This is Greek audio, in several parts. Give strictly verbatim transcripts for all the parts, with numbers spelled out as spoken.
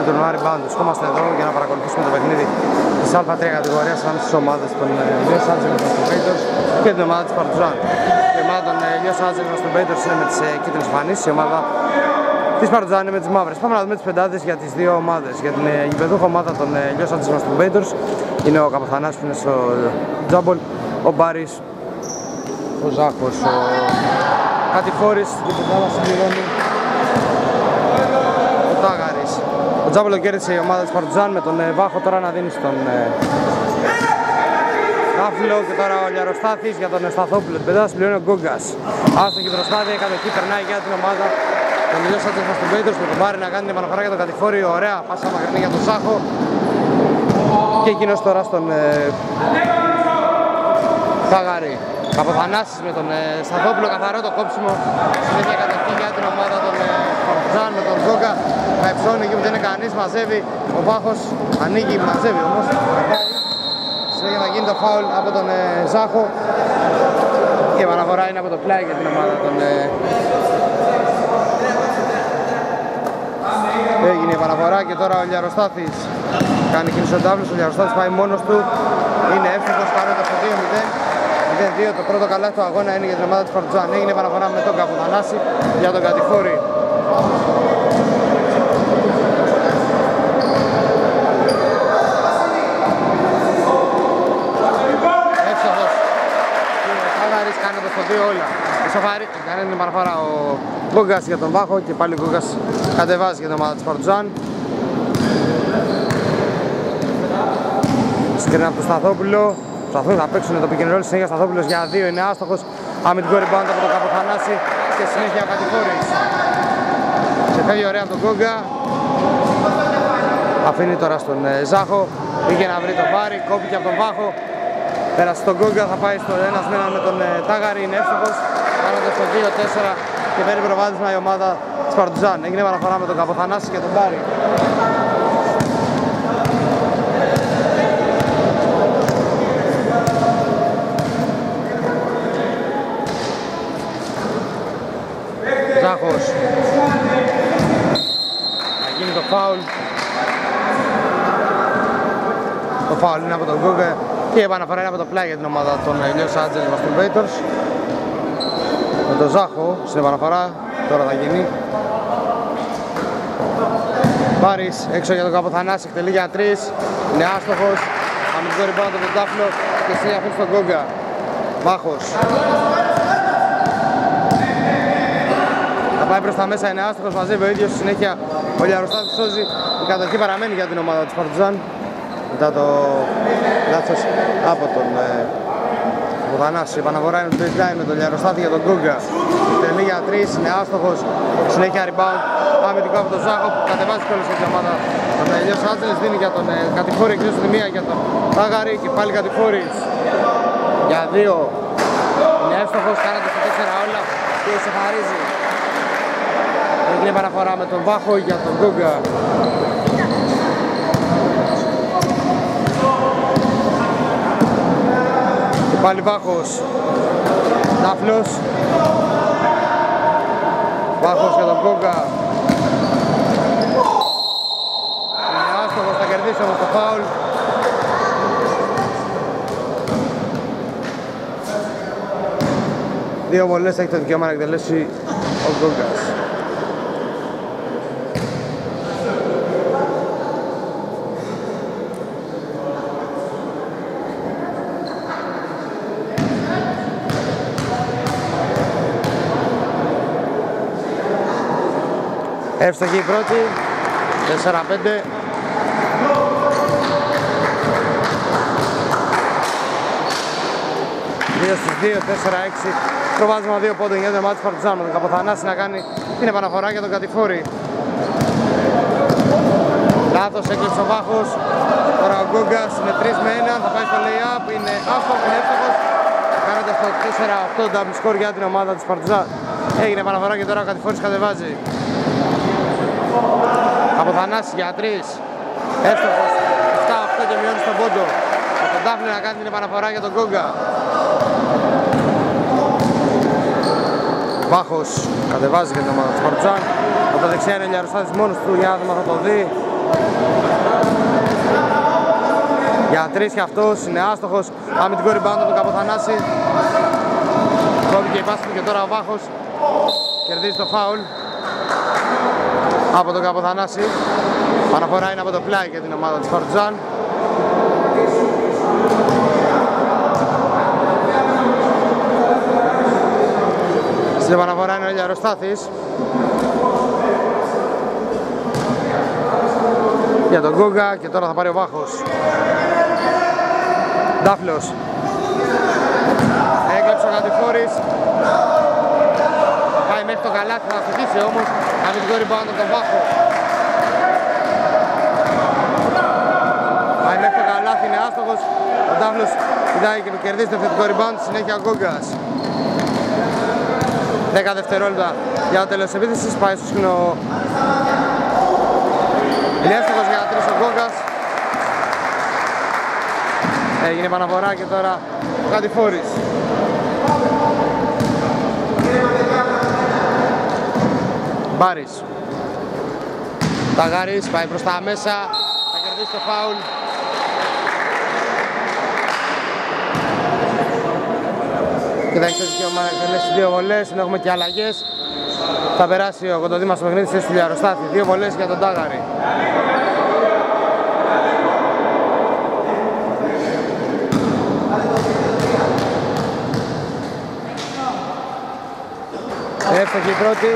τουρνουά rebound. Βρισκόμαστε εδώ για να παρακολουθήσουμε το παιχνίδι της Α τρία κατηγορίας ανάμεσα στις ομάδες των Los Angeles Masturbators και την ομάδα της Partizan. Η ομάδα των Los Angeles Masturbators είναι με τις κίτρινες εμφανίσεις, η ομάδα της Partizan είναι με τις μαύρες. Πάμε να δούμε τις πεντάδες για τις δύο ομάδες. Για την γηπεδούχο ομάδα των Los Angeles Masturbators είναι ο Καπαθανάσης που είναι στο Τζάμπολ, ο Μπάρης, ο Ζάχος, ο Κατηφόρης, την πεντάδα συμπληρώνει ο Τάγαρης. Ο Τζάμπολο κέρδισε η ομάδα της Partizan με τον Βάχο τώρα να δίνει στον Κάφλο και τώρα ο Λιαροστάθης για τον Σταθόπουλο. Την πεντάδα συμπληρώνει ο Γκόγκας. Άστοχη προσπάθεια, η κατοχή περνάει για την ομάδα των Los Angeles Masturbators με τον Μπάρη να κάνει την επαναφορά για τον Κατηφόρη. Ωραία πάσα μακρινή για τον Ζάχο και εκείνος τώρα στον ε, Τάγαρη. Καπαθανάσης με τον ε, Σταθόπουλο, καθαρό το κόψιμο. Συνέχεια κατοχή για την ομάδα των ε, Partizan με τον Γκόγκα. Θα υψώνει εκεί που δεν είναι κανείς, μαζεύει ο Βάχος, ανοίγει, μαζεύει όμως. Συνέχεια θα γίνει το φάουλ από τον ε, Ζάχο. Η επαναφορά είναι από το πλάι για την ομάδα των ε, Έγινε η επαναφορά και τώρα ο Λιαροστάθης κάνει κίνηση ο Ντάβλος. Ο Λιαροστάθης πάει μόνος του, είναι εύστοχος, πάροντας το δύο μηδέν. μηδέν δύο, το πρώτο καλάθι του αγώνα είναι για την ομάδα της Partizan. Έγινε η επαναφορά με τον Καπαθανάση για τον Κατηφόρη. Εύστοχος. Ο Σαγάρης κάνει το στο δύο όλα. Ισοφάρη, κάνει την επαναφορά ο Γκόγκας για τον Βάχο και πάλι ο Γκόγκας κατεβάζει για την ομάδα της Partizan. Σκριν από τον Σταθόπουλο. Σταθόπουλο θα παίξουν το pick and roll, συνέχεια Σταθόπουλος για δύο, είναι άστοχος. Αμυντικό rebound από τον Καπαθανάση και συνέχεια ο Κατηφόρης. Σε φεύγει ωραία από τον Γκόγκα. Αφήνει τώρα στον Ζάχο. Πήγε να βρει τον Πάρη, κόπηκε από τον Βάχο. Πέρασε τον Γκόγκα, θα πάει στο ένας με ένα με τον Τάγαρη, είναι εύστοχος. Κάνοντας το δύο τέσσερα και παίρνει προβάδισμα η ομάδα της Partizan. Έγινε επαναφορά με τον Καπαθανάση και τον Πάρη. Ζάχος. Θα γίνει το φάουλ. Το φάουλ είναι από τον Γκόγκα και η επαναφορά είναι από το πλάι για την ομάδα των Los Angeles Masturbators. Με τον Ζάχο στην επαναφορά, τώρα θα γίνει. Πάρης έξω για τον Καπαθανάση, εκτελεί για τρεις, είναι άστοχος. Αμυντικό rebound από τον Τάφλο και συνέχεια αφήνει στον Γκόγκα. Βάχος. Θα πάει προς τα μέσα, είναι άστοχος, μαζεύει ο ίδιος, συνέχεια ο Λιαροστάθης σώζει. Η κατοχή παραμένει για την ομάδα της Partizan μετά το λάθος από τον Καπαθανάση. Η επαναφορά είναι το baseline με τον Λιαροστάθη για τον Γκόγκα. Τελεί για τρεις, είναι άστοχος, συνέχεια rebound. Αμυντικό από τον Ζάχο που κατεβάζει κιόλας για την ομάδα των Los Angeles. Δίνει για τον Κατηφόρη, εκτός τη μία για τον Τάγαρη και πάλι Κατηφόρης για δύο. Είναι εύστοχος, κάνατε στα τέσσερα όλα και ισοφαρίζει. Έγινε παραφορά με τον Βάχο για τον Γκόγκα. Και πάλι Βάχος. Τάφλος. Βάχος για τον Γκόγκα. Είναι άστοχος, θα κερδίσει όμως το φάουλ. Δύο βολές έχει το δικαίωμα να εκτελέσει ο Γκόγκας. Εύστοχη η πρώτη, τέσσερα πέντε. δύο στους δύο, τέσσερα έξι. Προβάδισμα δύο πόντων για την ομάδα της Partizan με τον Καπαθανάση να κάνει την επαναφορά για τον Κατηφόρη. Λάθος, έκλειψε ο Βάχος. Τώρα ο Γκόγκας είναι τρεις με ένα, θα πάει στο lay-up, είναι άστοχος, είναι εύστοχος. Κάνοντας το τέσσερα οκτώ double score για την ομάδα της Partizan. Έγινε επαναφορά και τώρα ο Κατηφόρης κατεβάζει. Από Θανάση για τρεις. Εύστοχος. επτά οκτώ και μειώνει στον πόντο. Από τον Τάφλη να κάνει την επαναφορά για τον Γκόγκα. Βάχος κατεβάζει για την ομάδα της Partizan. Από τα δεξιά είναι ο Λιαροστάθης μόνος του, για να δούμε θα το δει. Για τρεις και αυτός είναι άστοχος. Αμυντικό rebound από τον Καποθανάση. Κόβηκε η πάση του και τώρα ο Βάχος κερδίζει το φάουλ από τον Καποθανάση. Παναφορά είναι από το πλάι για την ομάδα της Παρτιζάν. Στην επαναφορά είναι ο Ηλιαροστάθης για τον Γκόγκα και τώρα θα πάρει ο Βάχος. Ντάφλος έκλεψε ο Κατηφόρης, πάει μέχρι το καλάθι, θα αστοχίσει όμως. Αμυντικό rebound από τον Βάχο, πάει μέχρι το καλάθι, είναι άστοχος. Ο Ντάφλος κοιτάει και του κερδίζει το θετικό rebound, συνέχεια ο Γκόγκας. δέκα δευτερόλεπτα για το τέλος της επίθεσης, πάει στο σκηνό. Είναι εύστοχος για τρεις ο Γκόγκας. Έγινε επαναφορά και τώρα ο Κατηφόρης. Μπάρης. Ταγάρης πάει προς τα μέσα, θα κερδίσει το φάουλ. Και θα έχει το δικαίωμα να εκτελέσει δύο βολές, ενώ έχουμε και αλλαγές. Θα περάσει ο Κοντοδήμας στο παιχνίδι στη Ηλιαροστάθη. Δύο βολές για τον Τάγαρη. Εύστοχη η πρώτη.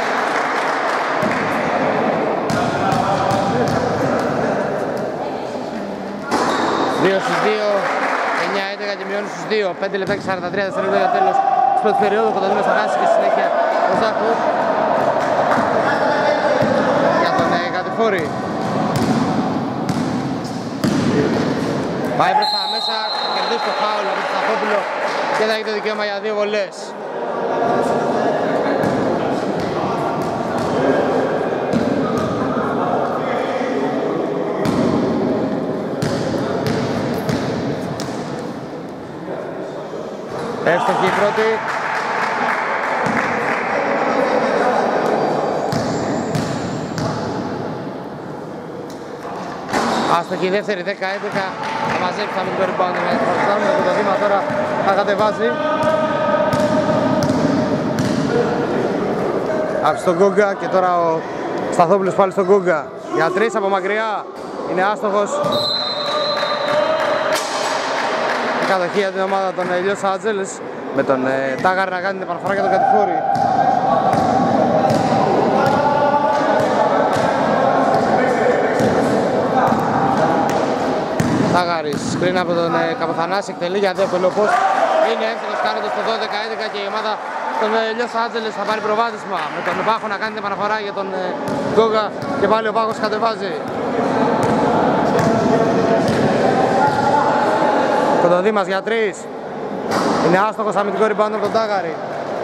δύο στους δύο, εννιά έντεκα και μειώνει στους δύο. πέντε λεπτά και σαράντα τρία δευτερόλεπτα για τέλος της πρώτης περίοδου. Ο Κοντοδήμας θα χάσει και συνέχεια ο Ζάχος για τον ε, Κατηφόρη. Πάει προς τα μέσα, θα κερδίσει το φάουλ από τον Σταθόπουλο και θα έχει το δικαίωμα για δύο βολές. Εύστοχη η πρώτη. Άστοχη η δεύτερη, δέκα έντεκα. Θα μαζέψει με το rebound με την Παρτιζάν. Με το βήμα τώρα θα κατεβάζει. Άφησε τον Γκόγκα και τώρα ο Σταθόπουλος πάλι στον Γκόγκα. Για τρεις από μακριά. Είναι άστοχος. Κατοχή για την ομάδα των Λος Άντζελες με τον ε, Τάγαρη να κάνει την επαναφορά για τον Κατηφόρη. Τάγαρης σκριν από τον ε, Καποθανάση, εκτελεί για δύο πελοπός. Είναι εύκολος κάνοντας το δώδεκα έντεκα και η ομάδα των ε, Λος Άντζελες θα πάρει προβάδισμα με τον Βάχο να κάνει την επαναφορά για τον ε, Γκόγκα και πάλι ο Βάχος κατεβάζει. Κοντοδήμας για τρεις. Είναι άστοχος, αμυντικό rebound από τον Τάγαρη.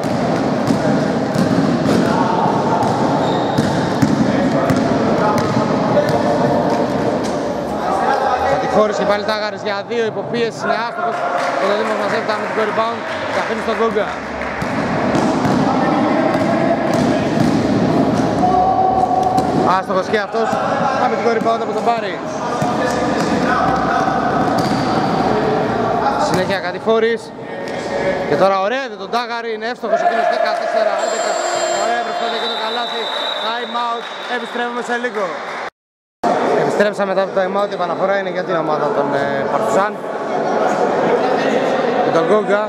Κατηφόρης και πάλι Τάγαρης για δύο, υποπίεση, είναι άστοχος. Κοντοδήμας μαζεύει το αμυντικό rebound και αφήνει στον Γκόγκα. Άστοχος και αυτός, αμυντικό rebound από τον Μπάρη. Συνέχεια Κατηφόρης και τώρα ωραία είδε τον Τάγαρη, είναι εύστοχος εκείνος δεκατέσσερα έντεκα. Ωραία προσπάθεια και το καλάθι. Time out, επιστρέφουμε σε λίγο. Επιστρέψαμε μετά το time out, η επαναφορά είναι για την ομάδα των ε, Παρτιζάν και τον Γκόγκα.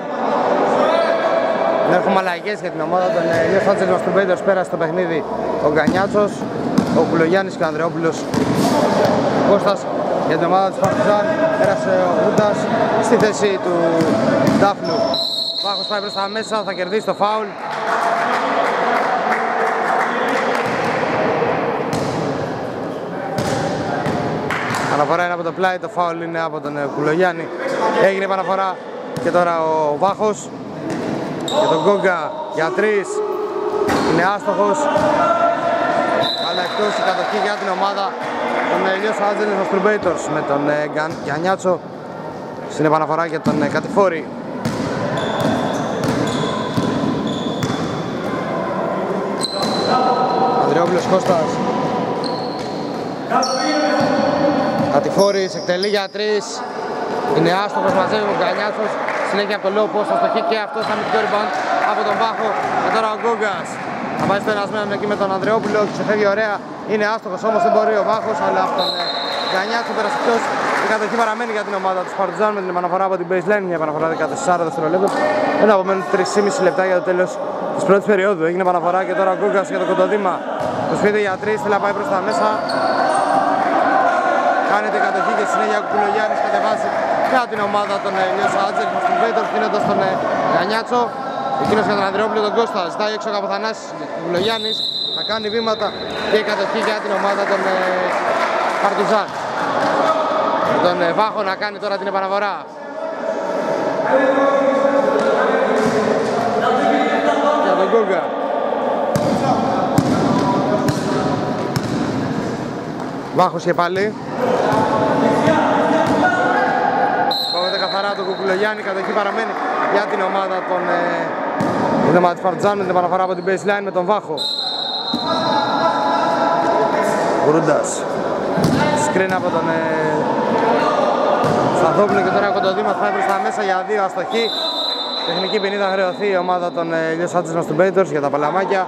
Έχουμε αλλαγές για την ομάδα των Λος Άντζελες Μαστουρμπέιτορς. Πέρασε το παιχνίδι ο Γκανιάτσος, ο Κουλογιάννης και ο Ανδρεόπουλος. Ο Κώστας για την ομάδα της Παρτιζάν πέρασε ο Βούντας στη θέση του Ντάφλου. Ο Βάχος πάει προς τα μέσα, θα κερδίσει το φάουλ. Αναφορά είναι από το πλάι, το φάουλ είναι από τον Κουλογιάννη. Έγινε επαναφορά και τώρα ο Βάχος για τον Γκόγκα για τρεις. Είναι άστοχος, αλλά εκτός η κατοχή για την ομάδα των Λος Άντζελες Μαστουρμπέιτορς με τον Γκανιάτσο στην επαναφορά για τον Κατηφόρη. Ανδρεόπουλος Κώστας Κατηφόρης εκτελεί για τρεις. Είναι άστοχος, μαζεύει ο Γκανιάτσος. Συνέχεια από το low post, αστοχή και αυτός αμυντικό rebound από τον Βάχο. Και τώρα ο Γκόγκας θα πάει στο ενασμένο εκεί με τον Ανδρεόπουλο. Ξεφεύγει ωραία. Είναι άστοχος όμως, δεν μπορεί ο Βάχος, αλλά από τον Γκανιάτσο πέρασε εκτός. Η κατοχή παραμένει για την ομάδα του Παρτιζάν με την επαναφορά από την baseline. Μια επαναφορά δεκατέσσερα δευτερολέπτων. Ένα απομένουν τρία και μισό λεπτά για το τέλος της πρώτης περίοδου. Έγινε επαναφορά και τώρα ο Γκόγκας για το κοντοδήμα. Προσποιείται για τρεις, θέλει να πάει προς τα μέσα. Κάνετε η κατοχή και συνέχεια ο Κουκουλογιάννης κατεβάζει για την ομάδα των Λιός Άντζελς με τον Βέιτορ, δίνοντας τον Γκανιάτσο. Εκείνος για τον Ανδρεόπουλο τον Κώστα, ζητάει έξω ο Καπαθανάσης, ο Κουκουλογιάννης θα κάνει βήματα και η κατοχή για την ομάδα των Παρτιζάν. Με τον Βάχο να κάνει τώρα την επαναφορά. Για τον Γκόγκα. Βάχος και πάλι. Κόβεται καθαρά τον Κουκουλογιάννη, κατοχή παραμένει για την ομάδα των την ομάδα της Παρτιζάν με την επαναφορά από την baseline με τον Βάχο. Γκουρούντας. Σκριν από τον ε, Σταθόπουλο και τώρα κοντοδήμα θα πάει προς τα μέσα για δύο αστοχή. Τεχνική ποινή θα χρεωθεί η ομάδα των Λιός Άντζελς Μαστουμπέιτορς για τα παλαμάκια.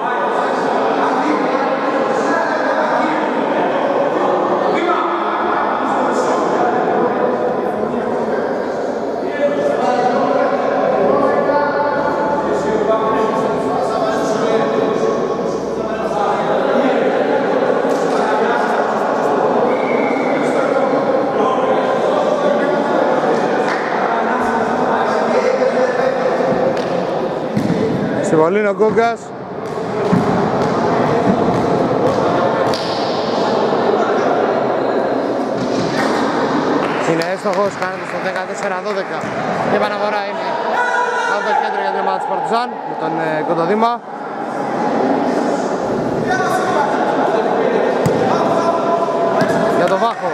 Συμβολή ο Γκόγκας. Είναι έστοχος, κάνετε στο δεκατέσσερα δώδεκα. Η επαναφορά είναι από το κέντρο για την ομάδα της Παρτιζάν με τον ε, κοντοδήμα. Για τον Βάχο.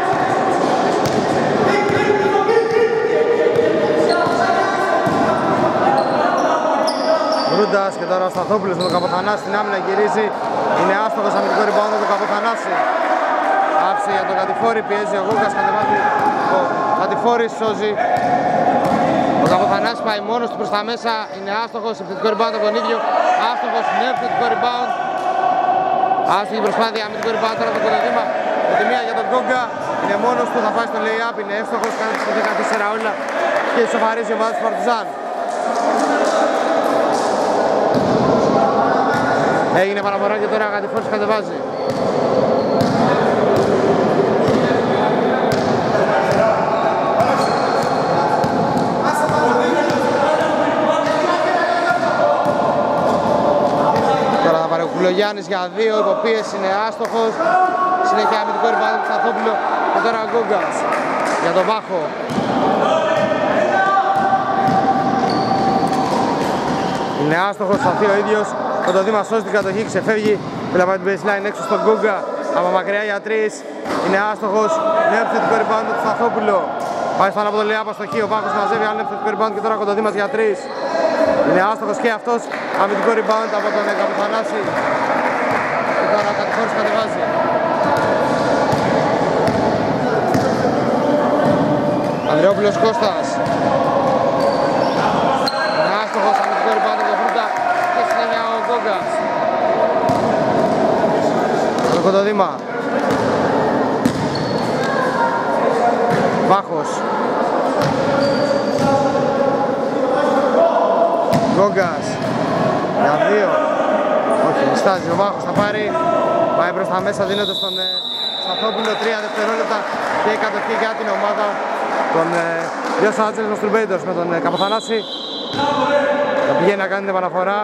Γκουρούντας και τώρα ο Σταθόπουλος με τον Καποθανάση στην άμυνα γυρίζει. Είναι άστοχος αμυντικό rebound από τον Καποθανάση. Άφησε για τον Κατηφόρη, πιέζει ο Γκούγκας, κατεβάζει ο Κατηφόρης, σώζει. Ο Καποθανάσης πάει μόνος του προς τα μέσα, είναι άστοχος, επιθετικό rebound από τον ίδιο. Άστοχος, νέο επιθετικό rebound. Άστοχη προσπάθεια, αμυντικό rebound τώρα από το κοντοδήμα. Με τη μία για τον Γκούγκα, είναι μόνος του, θα πάει στο lay-up, είναι εύστοχος, κάνει στο δεκατέσσερα όλα και ισοφαρίζει η ομάδα της Παρτιζάν. Έγινε παραφορά και τώρα ο Κατηφόρης κατεβάζει. Τώρα θα πάρει ο Κουκουλογιάννης για δύο, υποπίεση, είναι άστοχος. Συνέχεια αμυντικό rebound του Σταθόπουλο και τώρα ο Γκούγκας για τον Βάχο. Είναι άστοχος, σταθεί ο ίδιος. Το Δήμα σώζει την κατοχή, ξεφεύγει. Θέλει να πάει την baseline έξω στον Γκούγκα. Από μακριά για τρεις. Είναι άστοχος. Νέο επιθετικό rebound του Σταθόπουλο. Πάει πάνω από το lay-up αστοχή. Ο Βάχος μαζεύει άλλο επιθετικό rebound και τώρα Κοντοδήμας για τρεις. Είναι άστοχος και αυτός. Αμυντικό rebound από τον Καποθανάση. Και τώρα ο Κατηφόρης κατεβάζει. Ανδρεόπουλος Κώστας. Είναι άστοχος, αμυντικό rebound από τον Φρούτα. Και συνέχεια ο Γκόγκας. Το Κοντοδήμα. Βάχος. Γκόγκας. Για δύο. Όχι, μιστάζει ο Βάχος, θα πάρει. Πάει προς τα μέσα δίνοντας τον ε, Σταθόπουλο τρία δευτερόλεπτα και η κατοχή για την ομάδα των Λιός Άντζελς Μαστουμπέιτορς με τον ε, Καποθανάση. Θα πηγαίνει να κάνει την επαναφορά.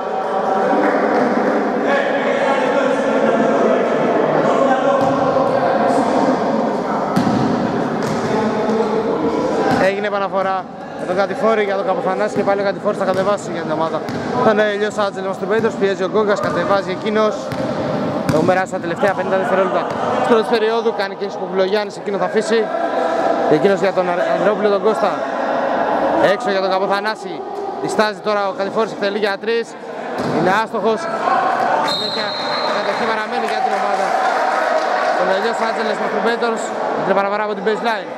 Έγινε επαναφορά με τον Κατηφόρη για τον Καποθανάση και πάλι ο Κατηφόρης θα κατεβάσει για την ομάδα. Τον Λιός Άντζελς Μαστουμπέιτορς, πιέζει ο Γκόγκας, κατεβάζει εκείνος. Έχουν περάσει τα τελευταία πενήντα δευτερόλεπτα της πρώτης περίοδου, κάνει και ο Κουκουλογιάννης, εκείνο θα αφήσει. Και εκείνος για τον Ανδρεόπουλο τον Κώστα. Έξω για τον Καποθανάση. Διστάζει τώρα ο Κατηφόρης, εκτελεί για τρεις. Είναι άστοχος. Συνέχεια η κατοχή παραμένει για την ομάδα Los Angeles Masturbators, την παραπαρά από την baseline.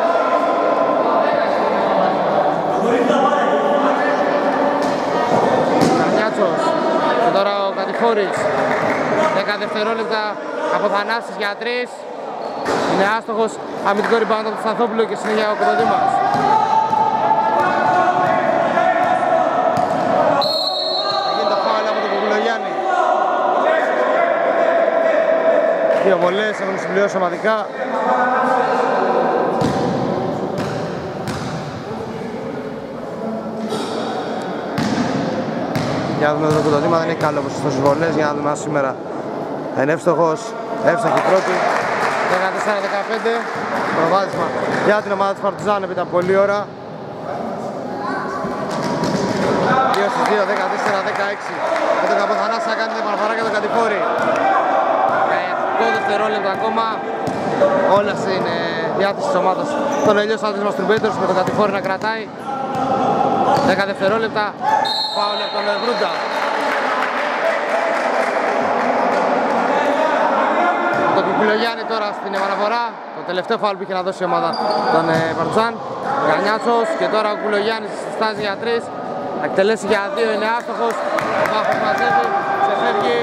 Καρνιάτσος και τώρα ο Κατηφόρης. δέκα δευτερόλεπτα από Θανάσης για τρεις. Είναι άστοχος, αμυντικό rebound από τον Σταθόπουλο και συνέχεια ο Κοντοδήμας. Έγινε το φάουλ από τον Κουκουλογιάννη. Δύο βολές έχουν συμπληρώσει ομαδικά. Για να δούμε εδώ το Κοντοδήμα, δεν έχει καλό ποσοστό στις βολές. Για να δούμε αν σήμερα είναι εύστοχος, εύστοχη πρώτη. δεκατέσσερα δεκαπέντε προβάδισμα για την ομάδα της Παρτιζάν επί τα πολλή ώρα. δύο στις δύο, δεκατέσσερα δεκαέξι. Με τον Καποθανάση θα κάνει την επαναφορά και τον Κατηφόρη. οκτώ δευτερόλεπτα ακόμα. Όλα στην διάθεση της ομάδας των Ελιός Άντρες Μαστουρμπέιτορς με τον Κατηφόρη να κρατάει. δέκα δευτερόλεπτα. Φάουλ από τον Βρούντα. Το Κουκουλογιάννη τώρα στην επαναφορά. Το τελευταίο φάουλ που είχε να δώσει η ομάδα των Παρτιζάν. Γανιάτσος και τώρα ο Κουκουλογιάννης στάζει για τρεις. Θα εκτελέσει για δύο, είναι άστοχος. Ο Βάχος μαζεύει, ξεφεύγει.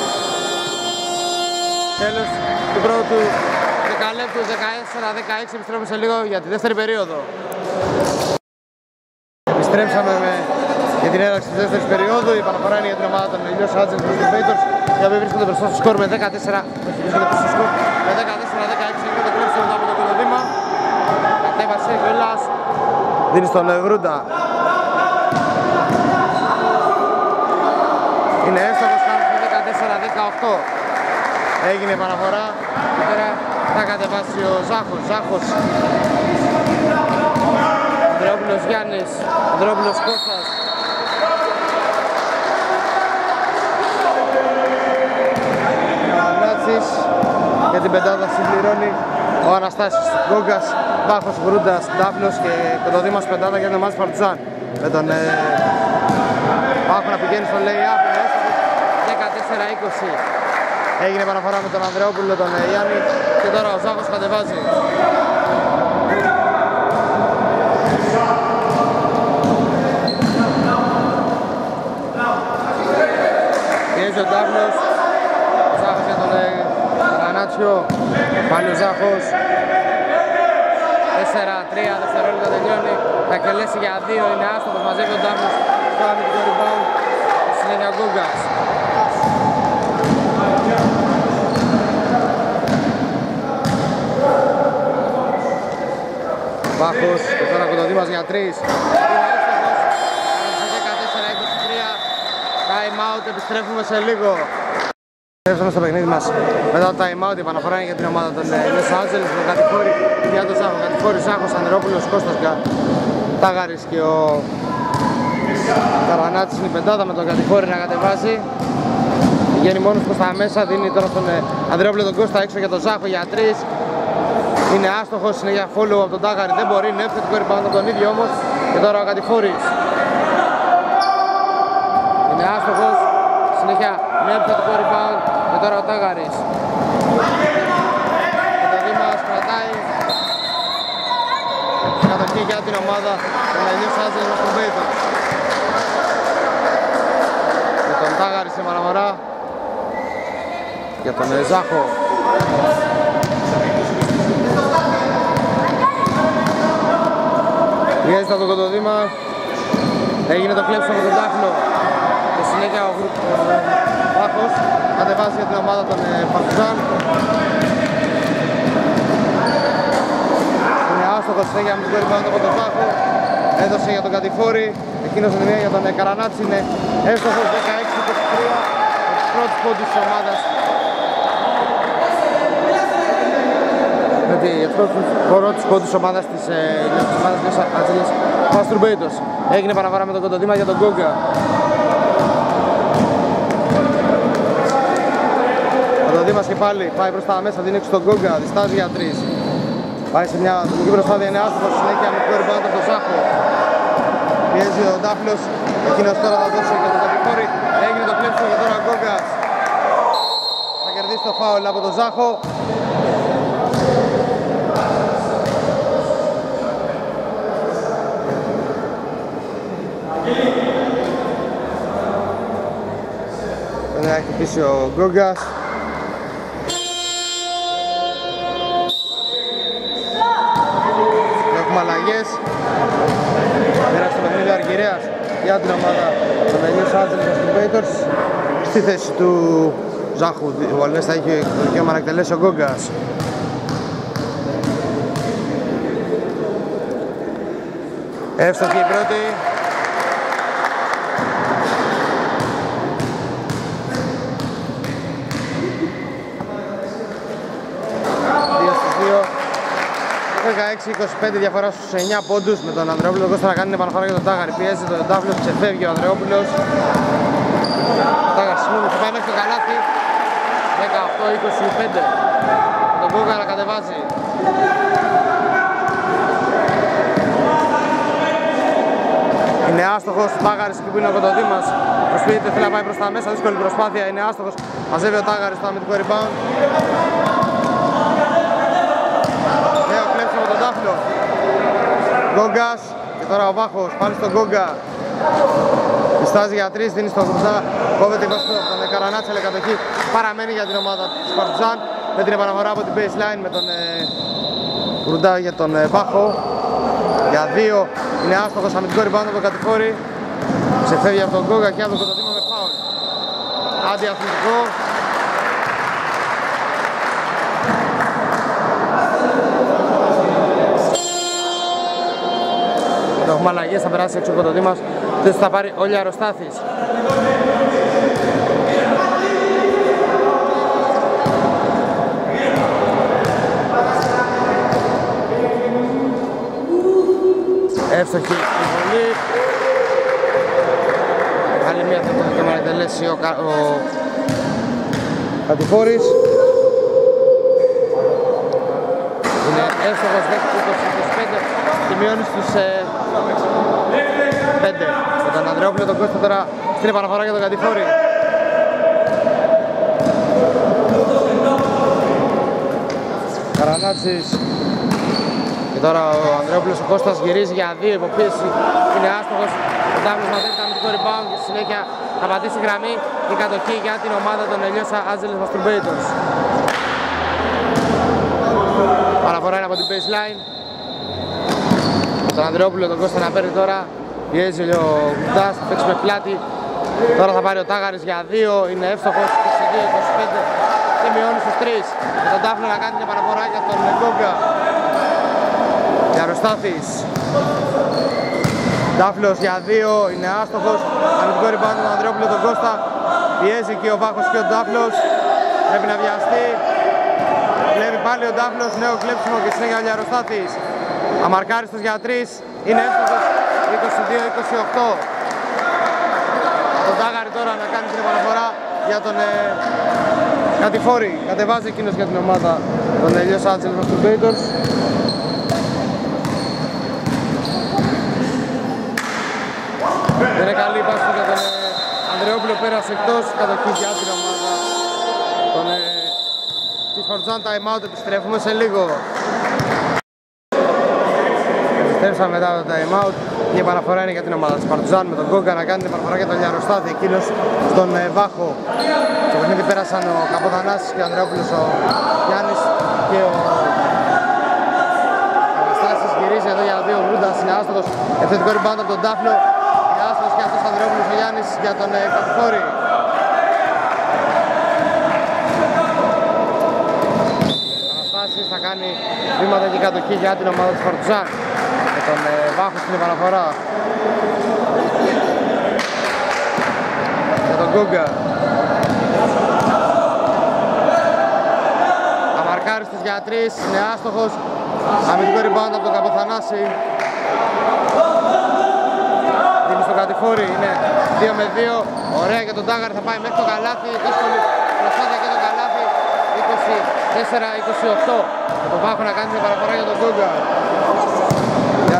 Τέλος του πρώτου δεκαλέπτου, δεκατέσσερα δεκαέξι. Επιστρέφουμε σε λίγο για τη δεύτερη περίοδο. Επιστρέψαμε με... για την έναρξη της δεύτερης περίοδου. Η επαναφορά είναι για την ομάδα των Ελιός Άντρες Masturbators, οι οποίοι βρίσκονται μπροστά στο σκορ με δεκατέσσερα δεκαέξι. Είναι το κλέψιμο από το Κοντοδήμα. Κατέβασε κιόλας. Δίνει στον Βρούντα. Είναι εύστοχος, κάνει στο δεκατέσσερα δεκαοκτώ. Έγινε η επαναφορά. Τώρα θα κατεβάσει ο Ζάχος. Ζάχος. Ανδρεόπουλος Γιάννης. Ανδρεόπουλος Κώστας. Για την πεντάδα συμπληρώνει ο Αναστάσης Γκόγκας, Βάχος, Βρούντας, Ντάφλος και Κοντοδήμας πεντάδα για την ομάδα της Παρτιζάν. Με τον ε, Βάχο να πηγαίνει στο lay-up, είναι έστοχος, δεκατέσσερα είκοσι. Έγινε επαναφορά με τον Ανδρεόπουλο, τον ε, Γιάννη και τώρα ο Ζάχος κατεβάζει. Πιέζει ο Ντάφλος, ο Ζάχος για τον ε, πάλι ο Ζάχος. τέσσερα τρία δευτερόλεπτα τελειώνει. Θα εκτελέσει για δύο, είναι άστοχος, μαζεύει ο Ντάφλος. Τώρα με το rebound και συνέχεια ο Γκούγκας. Βάχος και τώρα Κοντοδήμας για τρεις. Είναι άστοχος. δεκατέσσερα είκοσι τρία. Time out, επιστρέφουμε σε λίγο. Επιστρέψαμε στο παιχνίδι μας μετά το time out. Η επαναφορά είναι για την ομάδα των Los Angeles με τον Κατηφόρη για τον Ζάχο. Κατηφόρη, Ζάχος, Ανδρεόπουλος, Κώστας, Τάγαρης και ο Καρβανάτης είναι η πεντάδα με τον Κατηφόρη να κατεβάζει. Πηγαίνει μόνος προς τα μέσα, δίνει τώρα τον Ανδρεόπουλο τον Κώστα έξω για τον Ζάχο για τρεις. Είναι άστοχος, είναι για follow από τον Τάγαρη, δεν μπορεί, είναι εύκολο rebound τον ίδιο όμως. Και τώρα ο Κατηφόρης. Είναι άστοχος, συνέχεια με επιθετικό rebound και τώρα ο Τάγαρης. Και το Δήμας κρατάει κατοχή για την ομάδα των Ελιός Άντρες Masturbators. Με τον Τάγαρη σε παραμορά για τον Ζάχο. Βγαίνει στο Κοντοδήμα, έγινε το κλέψιμο από τον Τάφλο. Και συνέχεια ο Βάχος κατεβάζει για την ομάδα των Παρτιζάν. Είναι άστοχος, συνέχεια με την rebound από τον Βάχο. Έδωσε για τον Κατηφόρη, εκείνος είναι μία για τον Καρανάτση, είναι εύστοχος δεκαέξι είκοσι τρία. Ο πρώτος πόντος της ομάδας. Για τους πρώτους πόντους της ομάδας της Los Angeles Masturbators. Έγινε παραβάρα με τον Κοντοδήμα για τον Γκόγκα. Ο Κοντοδήμας και πάλι πάει προς τα μέσα, δίνει έξω τον Γκόγκα, διστάζει για τρεις. Πάει σε μια δική προσπάθεια, είναι άστοχος, συνέχεια με το rebound από τον Ζάχο. Πιέζει ο Ντάφλος, εκείνος τώρα θα δώσει για τον Κατηφόρη. Έγινε το κλέψιμο και τώρα ο Γκόγκας θα κερδίσει το φάουλ από τον Ζάχο. Δεν έχει χτυπήσει ο Γκόγκας. Έχουμε αλλαγές. Πέρασε το παιχνίδι Αργυρέας για την ομάδα των Los Angeles Masturbators. Στη θέση του Ζάχου, ο Βολνές θα έχει το δικαίωμα να εκτελέσει ο Γκόγκας. Εύστοχη η πρώτη. δεκαέξι είκοσι πέντε διαφορά στους εννιά πόντους με τον Ανδρεόπουλο. Κώστα να κάνει την επαναφορά για τον Τάγαρη. Πιέζει τον Τάφλος, ξεφεύγει ο Ανδρεόπουλος. Ο Τάγαρης σημαίνει θα πάει μέχρι το καλάθι. δεκαοκτώ είκοσι πέντε. Τον Γκόγκα να κατεβάζει. Είναι άστοχος ο Τάγαρης εκεί που είναι ο Κοντοδήμας. Προσποιείται, θέλει να πάει προς τα μέσα, δύσκολη προσπάθεια. Είναι άστοχος. Μαζεύει ο Τάγαρης στο αμυντικό rebound. Γκόγκας και τώρα ο Βάχος πάλι στον Γκόγκα. Πιστάζει για τρεις, δίνει στον Γκουζά. Κόβεται κόστο από τον Καρανάτσελ, κατοχή παραμένει για την ομάδα της Παρτιζάν με την επαναφορά από την baseline με τον Γκρουντά ε, για τον ε, Βάχο. Για δύο είναι άστοχος, αμυντικό rebound από τον Κατηφόρη. Ξεφεύγει από τον Γκόγκα και από τον Κοντοδήμα με φάουλ. Αντιαθλητικό. Έχουμε αλλαγές, θα περάσει έξω ο Κοντοδήμας. Δεν θα πάρει ο Λιαροστάθης. Εύστοχη η βολή. Άλλη μία θα το δικαίωμα να εκτελέσει ο, Κα... ο Κατηφόρης. Είναι εύστοχος είκοσι είκοσι πέντε και μειώνει στους ε, πέντε. Με τον Ανδρεόπουλο τον Κώστα τώρα στην επαναφορά για τον Κατηφόρη. Καρανάτσης. Και τώρα ο Ανδρεόπουλος ο Κώστας γυρίζει για δύο, υποπίεση. Είναι άστοχος. Ο Τάβλος μαζεύει το αμυντικό rebound και στη συνέχεια θα πατήσει γραμμή η κατοχή για την ομάδα των Los Angeles Masturbators. Παραφορά είναι από την baseline. Τον Ανδρεόπουλο τον Κώστα να παίρνει τώρα. Πιέζει ο Γκουντάς, θα παίξει με πλάτη. Τώρα θα πάρει ο Τάγαρης για δύο. Είναι εύστοχος, είκοσι δύο είκοσι πέντε και μειώνει στους τρεις. Με τον Τάφλο να κάνει την παραφορά για τον Γκόγκα. Λιαροστάθης. Τάφλος για δύο, είναι άστοχος. Αμυντικό rebound τον Ανδρεόπουλο τον Κώστα. Πιέζει και ο Βάχος και ο Τάφλος. Πρέπει να βιαστεί. Βλέπει πάλι ο Τάφλος, νέο κλέψιμο και συνέχεια ο Λιαροστάθης. Αμαρκάριστος για τρεις, είναι εύστοχος, είκοσι δύο είκοσι οκτώ. Τον Τάγαρη τώρα να κάνει την επαναφορά για τον ε, Κατηφόρη. Κατεβάζει εκείνος για την ομάδα των Los Angeles Masturbators. Δεν είναι καλή η πάση για τον ε, Ανδρεόπουλο, πέρασε εκτός, κατοχή για την ομάδα των ε, της Παρτιζάν. Time out, επιστρέφουμε σε λίγο. Επιστρέψαμε μετά το time out. Η επαναφορά είναι για την ομάδα της Παρτιζάν με τον Γκόγκα να κάνει την επαναφορά για τον Λιαροστάθη, εκείνος στον ε, Βάχο. Στο παιχνίδι πέρασαν ο Καποδανάσης και ο Ανδρεόπουλος, ο Γιάννης και ο Αναστάσης. Γυρίζει εδώ για δύο, Γκρούντας είναι άστοχος. Ευθετικό rebound από τον Τάφλο. Είναι άστοχος και αυτός ο Ανδρεόπουλος, ο Γιάννης για τον ε, Κατηφόρη. Αναστάσης θα κάνει βήματα και κατοχή για την ομάδα της Παρτιζάν. Με τον ε, Βάχο στην επαναφορά. Για τον Γκόγκα. Αμαρκάριστος για τρεις, είναι άστοχος. Αμυντικό rebound από τον Καποθανάση. Δίνει στον Κατηφόρη, είναι δύο με δύο. Ωραία για τον Τάγαρη, θα πάει μέχρι το καλάθι. Δύσκολη προσπάθεια και το καλάθι. είκοσι τέσσερα είκοσι οκτώ. Με τον Βάχο να κάνει την παραφορά για τον Γκόγκα.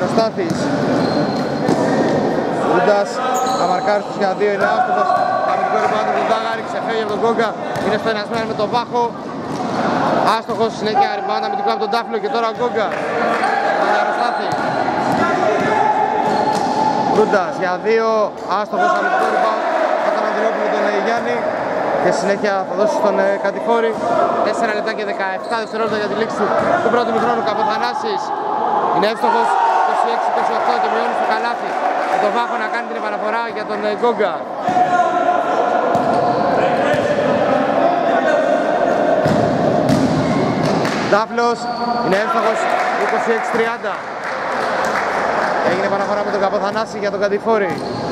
Λιαροστάθης. Γκουντάς, αμαρκάριστος για δύο, είναι άστοχος. αμυντικό rebound από τον Τάγαρη, ξεφεύγει από τον Γκόγκα, είναι στενασμένο με τον Βάχο. Άστοχος, συνέχεια rebound αμυντικό από τον Τάφλο και τώρα ο Γκόγκα. Τον Αεροστάθη. Ρούντας για δύο, άστοχος αμυντικό rebound από τον Ανδριόπουλο τον Γιάννη. Και συνέχεια θα δώσει στον ε, Κατηφόρη. τέσσερα λεπτά και δεκαεπτά δευτερόλεπτα για τη λήξη του πρώτου μηχρόνου. Καποθανάσης είναι εύστοχος, είκοσι έξι είκοσι οκτώ και μειώνει στο καλάθι. Με τον Βάχο να κάνει την επαναφορά για τον ε, Γκόγκα. Τάφλος είναι εύστοχος, είκοσι έξι τριάντα. Έγινε επαναφορά με τον Καποθανάση για τον Κατηφόρη.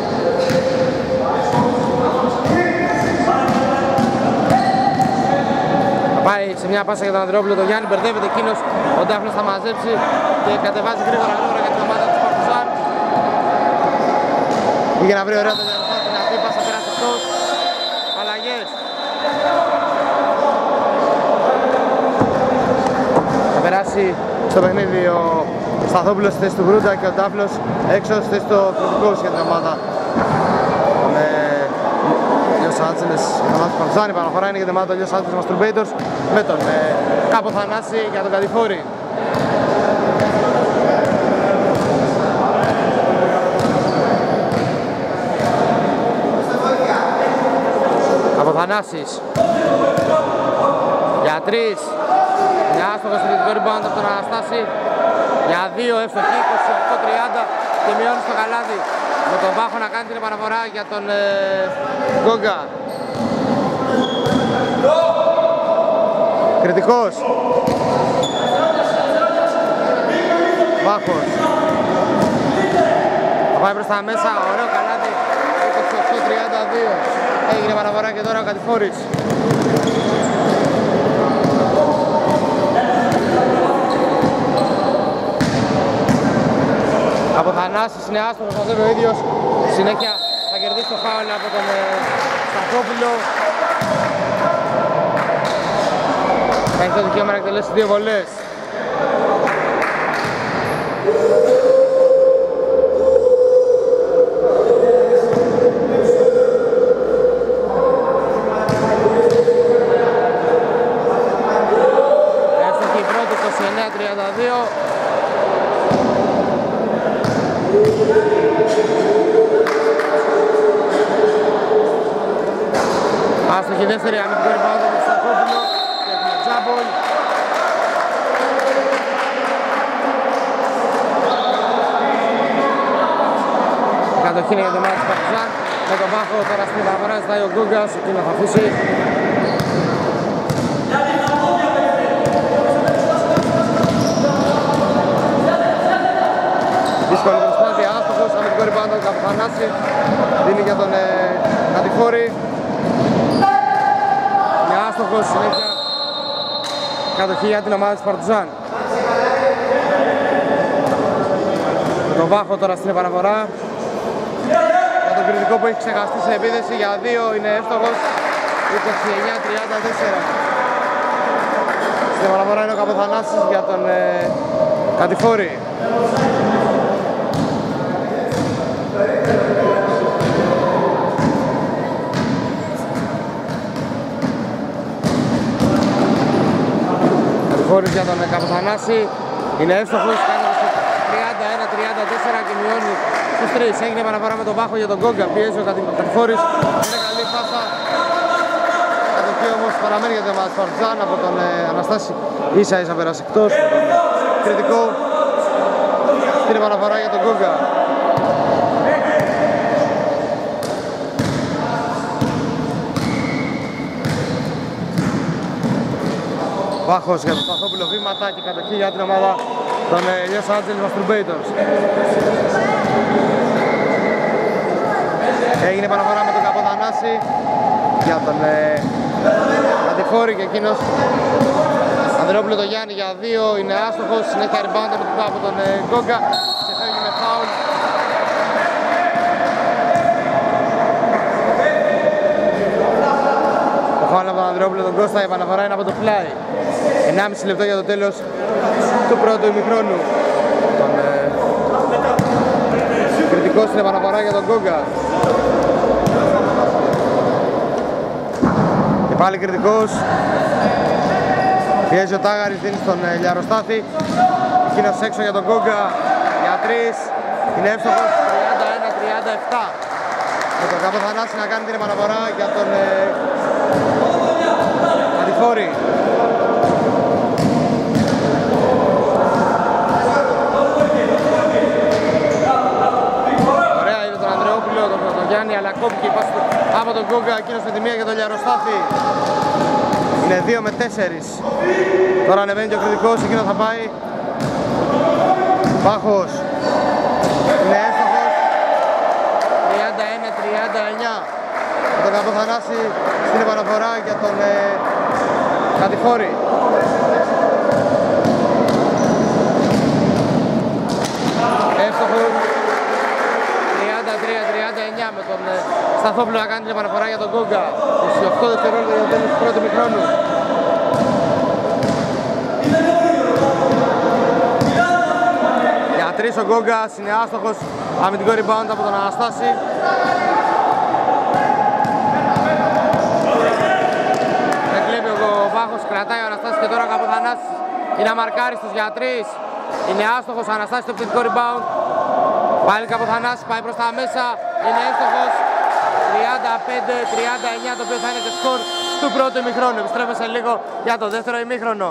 Πάει σε μια πάσα για τον Ανδριόπουλο, τον Γιάννη, μπερδεύεται εκείνος, ο Ντάφλος θα μαζέψει και κατεβάζει γρήγορα γρήγορα για την ομάδα της Παρτιζάν. Πήγε να βρει ωραία τον Γιάννη, την αυτή πάσα πέρασε αυτός. Αλλαγές. Θα περάσει στο παιχνίδι ο Σταθόπουλος στη θέση του Βρούντα και ο Ντάφλος έξω στη θέση του Κρητικούς για την ομάδα. Άντζελες, η ομάδα του Παρτιζάν, η παραφορά είναι για την ομάδα του Los Angeles Masturbators με τον ε, Καποθανάση για τον Κατηφόρη. Καποθανάσης για τρεις, μια άστοχο στο rebound από τον Αναστάση, για δύο εύστοχη, είκοσι οκτώ τριάντα και μειώνει στο καλάδι. Με τον Βάχο να κάνει την επαναφορά για τον ε, Γκόγκα. Κρητικός. Βάχος. Θα πάει προς τα μέσα, ωραίο καλάδι. είκοσι οκτώ τριάντα δύο. Έγινε επαναφορά και τώρα ο Κατηφόρης. Από Θανάσης είναι άστοχος, μαζεύει ο ίδιος. Συνέχεια θα κερδίσει το φάουλ από τον ε, Σταθόπουλο. Θα έχει το δικαίωμα να εκτελέσει δύο βολές. Εύστοχη η πρώτη, είκοσι εννέα τριάντα δύο. Άστοχη δεύτερη αμυντικό rebound από τον Σταθόπουλο και έχουμε τζάμπολ. Η κατοχή είναι για τον ομάδα της Παρτιζάν. Με τον Βάχο τώρα στην επαναφορά ζητάει ο Γκόγκας, εκείνο θα αφήσει. Δύσκολη προσπάθεια, άστοχος, αμυντικό rebound από τον Καποθανάση. Δίνει για τον ε, Κατηφόρη. Είναι άστοχος, συνέχεια κατοχή για την ομάδα της Παρτιζάν. Με τον Βάχο τώρα στην επαναφορά. Για τον Κρητικό που έχει ξεχαστεί σε επίδεση για δύο είναι εύστοχος. είκοσι εννέα τριάντα τέσσερα. Στην επαναφορά είναι ο Καποθανάσης για τον ε, Κατηφόρη. Κατηφόρης για τον Καποθανάση. Είναι εύστοχος, κάνει στο τριάντα ένα τριάντα τέσσερα και μειώνει στους τρεις. Έγινε επαναφορά με τον Βάχο για τον Γκόγκα. Πιέζει ο Κατηφόρης. Είναι καλή πάσα. Κατοχή όμως παραμένει για την ομάδα της Παρτιζάν από τον ε, Αναστάση. Ίσα ίσα πέρασε εκτός. Κρητικό. Στην επαναφορά για τον Γκόγκα. Βάχος για τον Σταθόπουλο, βήματα και κατοχή για την ομάδα των Los Angeles Masturbators. Έγινε επαναφορά με τον Καποθανάση για τον ε, Κατηφόρη και εκείνος. Ανδριόπουλο το Γιάννη για δύο, είναι άστοχος, συνέχεια rebound από τον ε, Γκόγκα. Ξεφεύγει με φάουλ. Το φάουλ από τον Ανδριόπουλο τον Κώστα, η επαναφορά είναι από το fly. ενάμιση λεπτό για το τέλος του πρώτου ημιχρόνου. Τον ε, Κρητικό στην επαναφορά για τον Γκόγκα. Πάλι κριτικός. Πιέζει ο Τάγαρης, δίνει στον Λιαροστάθη. Εκείνος έξω για τον Γκόγκα για τρεις. Είναι εύστοχος, τριάντα ένα τριάντα επτά. Με τον Καποθανάση να κάνει την επαναφορά για τον ε, Κατηφόρη. Ωραία, είδε τον Ανδρεόπουλο, τον, τον Γιάννη, αλλά κόπηκε η πάση από τον Γκόγκα, εκείνος με τη μία για τον Λιαροστάθη. Είναι δύο με τέσσερα. Τώρα ανεβαίνει και ο κριτικός, εκείνο θα πάει. Πάχος. Είναι εύστοχος. τριάντα ένα τριάντα εννιά. Με τον Καποθανάση στην επαναφορά για τον ε, Κατηφόρη. Εύστοχος. τριάντα τρία τριάντα εννιά με τον ε, Σταθόπουλο να κάνει την επαναφορά για τον Γκόγκα. είκοσι οκτώ δευτερόλεπτα για το τέλος του πρώτου μηχρόνου. Για τρεις ο Γκόγκας, είναι άστοχος, αμυντικό rebound από τον Αναστάση. Δεν κλέβει ο Πάχος, κρατάει ο Αναστάσης και τώρα ο Καποθανάσης είναι αμαρκάριστος για τρεις. Είναι άστοχος, ο Αναστάσης το επιθετικό rebound. Πάλι Καποθανάσης, πάει προς τα μέσα, είναι εύστοχος. τριάντα πέντε τριάντα εννιά, το οποίο θα είναι το σκορ του πρώτου ημιχρόνου. Επιστρέφουμε σε λίγο για το δεύτερο ημίχρονο.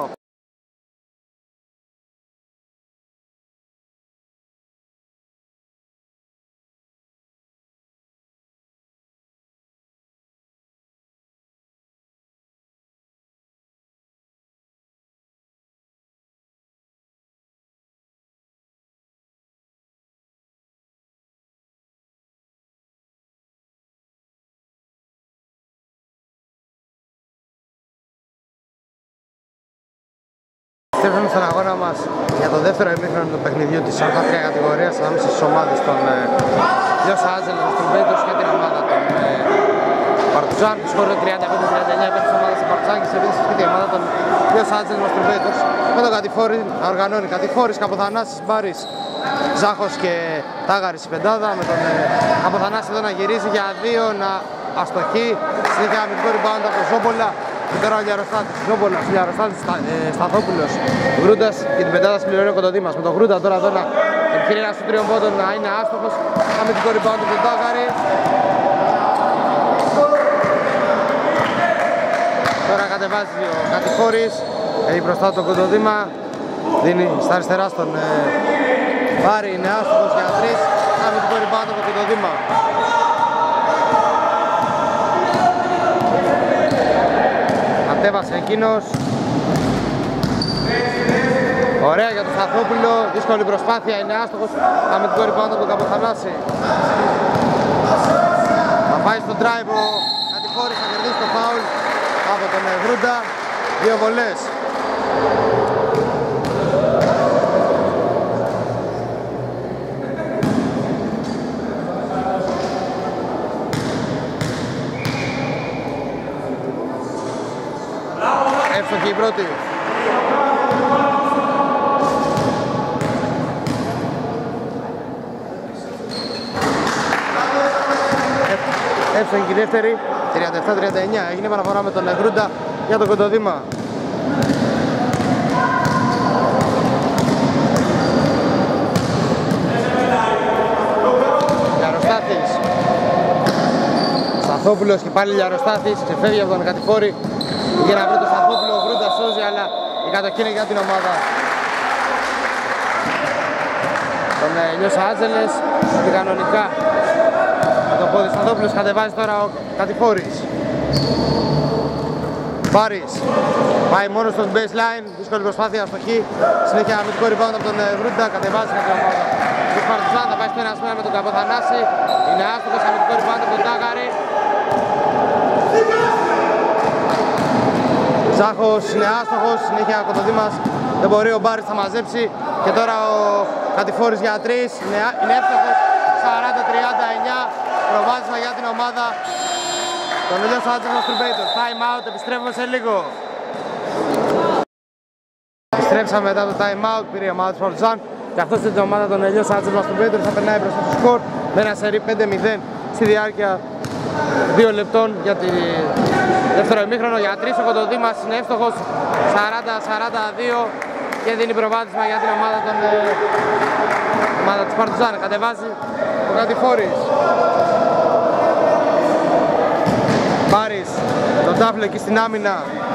Επιστρέφουμε στον αγώνα μας για το δεύτερο ημίχρονο του παιχνιδιού της Α τρία κατηγορίας ανάμεσα στις ομάδες των Λος Άντζελες των Πέτρος και την ομάδα των ε, Παρτουζάν. Του σκορ τριάντα πέντε τριάντα εννιά υπέρ της ομάδας των Παρτουζάν και σε επίθεση και την ομάδα των Λος Άντζελες των Πέτρος. Με τον Κατηφόρη να οργανώνει. Κατηφόρης, Καποθανάσης, Μπάρης, Ζάχος και Τάγαρης η πεντάδα. Με τον ε, Καποθανάση εδώ να γυρίζει για δύο, να αστοχεί. Συνήθεια αμυντικό rebound από τον Ζόμπολα. Και τώρα ο Λιαροστάθης, Ζόμπολας, Λιαροστάθης, Στα, ε, Σταθόπουλος, Γκρούντας και την πεντάδα συμπληρώνει ο Κοντοδήμας. Με τον Γκρούντα τώρα εδώ να επιχειρεί ένα σου τριών πόντων να είναι άστοχος. Αμυντικό rebound του Τάγαρη. Τώρα κατεβάζει ο Κατηφόρης, έχει μπροστά τον Κοντοδήμα, δίνει στα αριστερά στον ε, Πάρη, είναι άστοχος για τρεις. Αμυντικό rebound από τον Κοντοδήμα. Κατέβασε εκείνος. Ωραία για τον Σταθόπουλο, δύσκολη προσπάθεια, είναι άστοχος. Αμυντικό rebound από τον Καποθανάση. Θα πάει στον drive ο Κατηφόρης, θα κερδίσει το foul από τον Γκρούντα. Δύο βολές. Εύστοχη η πρώτη. Εύστοχη και η δεύτερη. τριάντα επτά τριάντα εννιά. Έγινε παραφορά με τον Γκρούντα για τον Κοντοδήμα. Λιαροστάθης. Σταθόπουλος και πάλι Λιαροστάθης. Ξεφεύγει από τον Κατηφόρη για να βρει το Σταθόπουλο. Ο Γκρούντα σώζει, αλλά η κατοχή είναι για την ομάδα των Λος Άντζελες και κανονικά με το πόδι Σταθόπουλος κατεβάζει τώρα ο Κατηφόρης. Πάρης πάει μόνο στον baseline, δύσκολη προσπάθεια, αστοχή. Συνέχεια αμυντικό rebound από τον Γκρούντα, κατεβάζει κάποια ομάδα του Παρτουζάν, θα πάει στο ένα με τον Καποθανάση. Είναι άστοχος, αμυντικό rebound από τον Τάγαρη. Ζάχος είναι άστοχος, συνέχεια Κοντοδήμας, δεν μπορεί, ο Μπάρης θα μαζέψει. Και τώρα ο Κατηφόρης για τρεις, είναι, είναι εύστοχος, σαράντα τριάντα εννιά, προβάδισμα για την ομάδα των Λος Άντζελες Τρουμπέιτος. Time out, επιστρέφουμε σε λίγο. Επιστρέψαμε μετά το time out, πήρε η ομάδα της Παρτουζάν και αυτός είναι την ομάδα των Λος Άντζελες Τρουμπέιτος, θα περνάει μπροστά στο σκορ με ένα σερί πέντε μηδέν στη διάρκεια δύο λεπτών για τη Δεύτερο ημίχρονο για τρεις, ο Κοντοδήμας είναι εύστοχος, σαράντα σαράντα δύο και δίνει προβάδισμα για την ομάδα, των, ε, ομάδα της Παρτιζάν. Κατεβάζει ο Κατηφόρης. Μπάρης, τον Τάφλο εκεί στην άμυνα.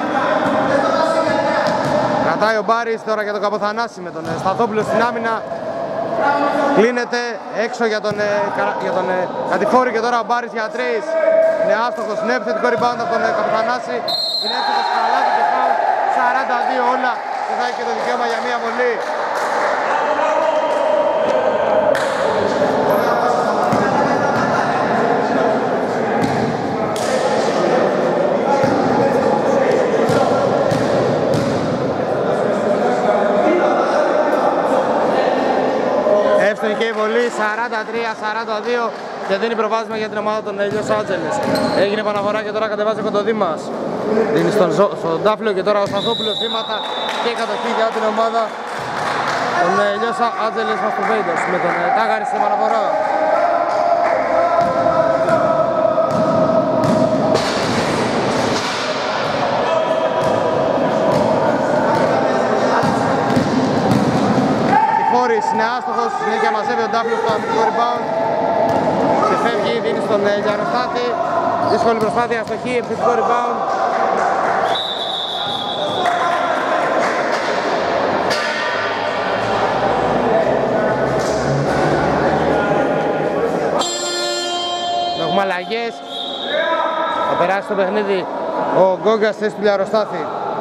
Κρατάει ο Μπάρης τώρα για τον Καποθανάση με τον ε, Σταθόπουλο στην άμυνα. Κλείνεται έξω για τον, ε, για τον ε, Κατηφόρη και τώρα ο Μπάρης για τρεις. Είναι άστοχος, είναι επιθετικό rebound από τον ε, Καποθανάση. Είναι εύστοχος, χαλάζει και φάουλ, σαράντα δύο όλα και θα έχει και το δικαίωμα για μία βολή. Εύστοχη και η βολή, σαράντα τρία σαράντα δύο και δίνει προβάδισμα για την ομάδα των Los Angeles. Έγινε επαναφορά και τώρα κατεβάζει ο Κοντοδήμας. Δίνει στον, στον Τάφλο και τώρα ο Σταθόπουλος βήματα και κατοχή για την ομάδα των Los Angeles Masturbators με τον Τάγαρη στην επαναφορά. Είναι άστοχος, συνέχεια μαζεύει ο Ντάφλος στο αμυντικό rebound και φεύγει, δίνει στον Γιαννοστάτη. Δύσκολη προσπάθεια, αστοχή, επιθετικό rebound. Έχουμε αλλαγές. Θα περάσει το παιχνίδι ο Γκόγκας θέση του Λιαροστάθη.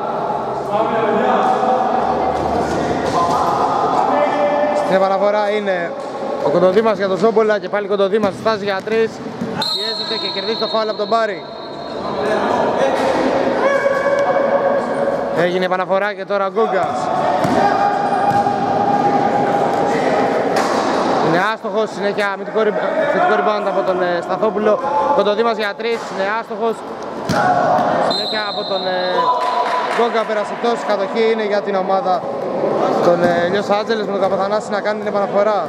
Στην επαναφορά είναι ο Κοντοδήμας για τον Ζόμπολα και πάλι Κοντοδήμας στάζει για τρεις. Πιέζεται και κερδίζει το φάουλ από τον Μπάρη. Έγινε επαναφορά και τώρα ο Γκόγκας. Είναι άστοχος, συνέχεια αμυντικό rebound από τον ε, Σταθόπουλο. Κοντοδήμας για τρεις, είναι άστοχος. Συνέχεια από τον ε, Γκόγκα πέρασε εκτός, η κατοχή είναι για την ομάδα των ε, Los Angeles με τον Καπαθανάση να κάνει την επαναφορά.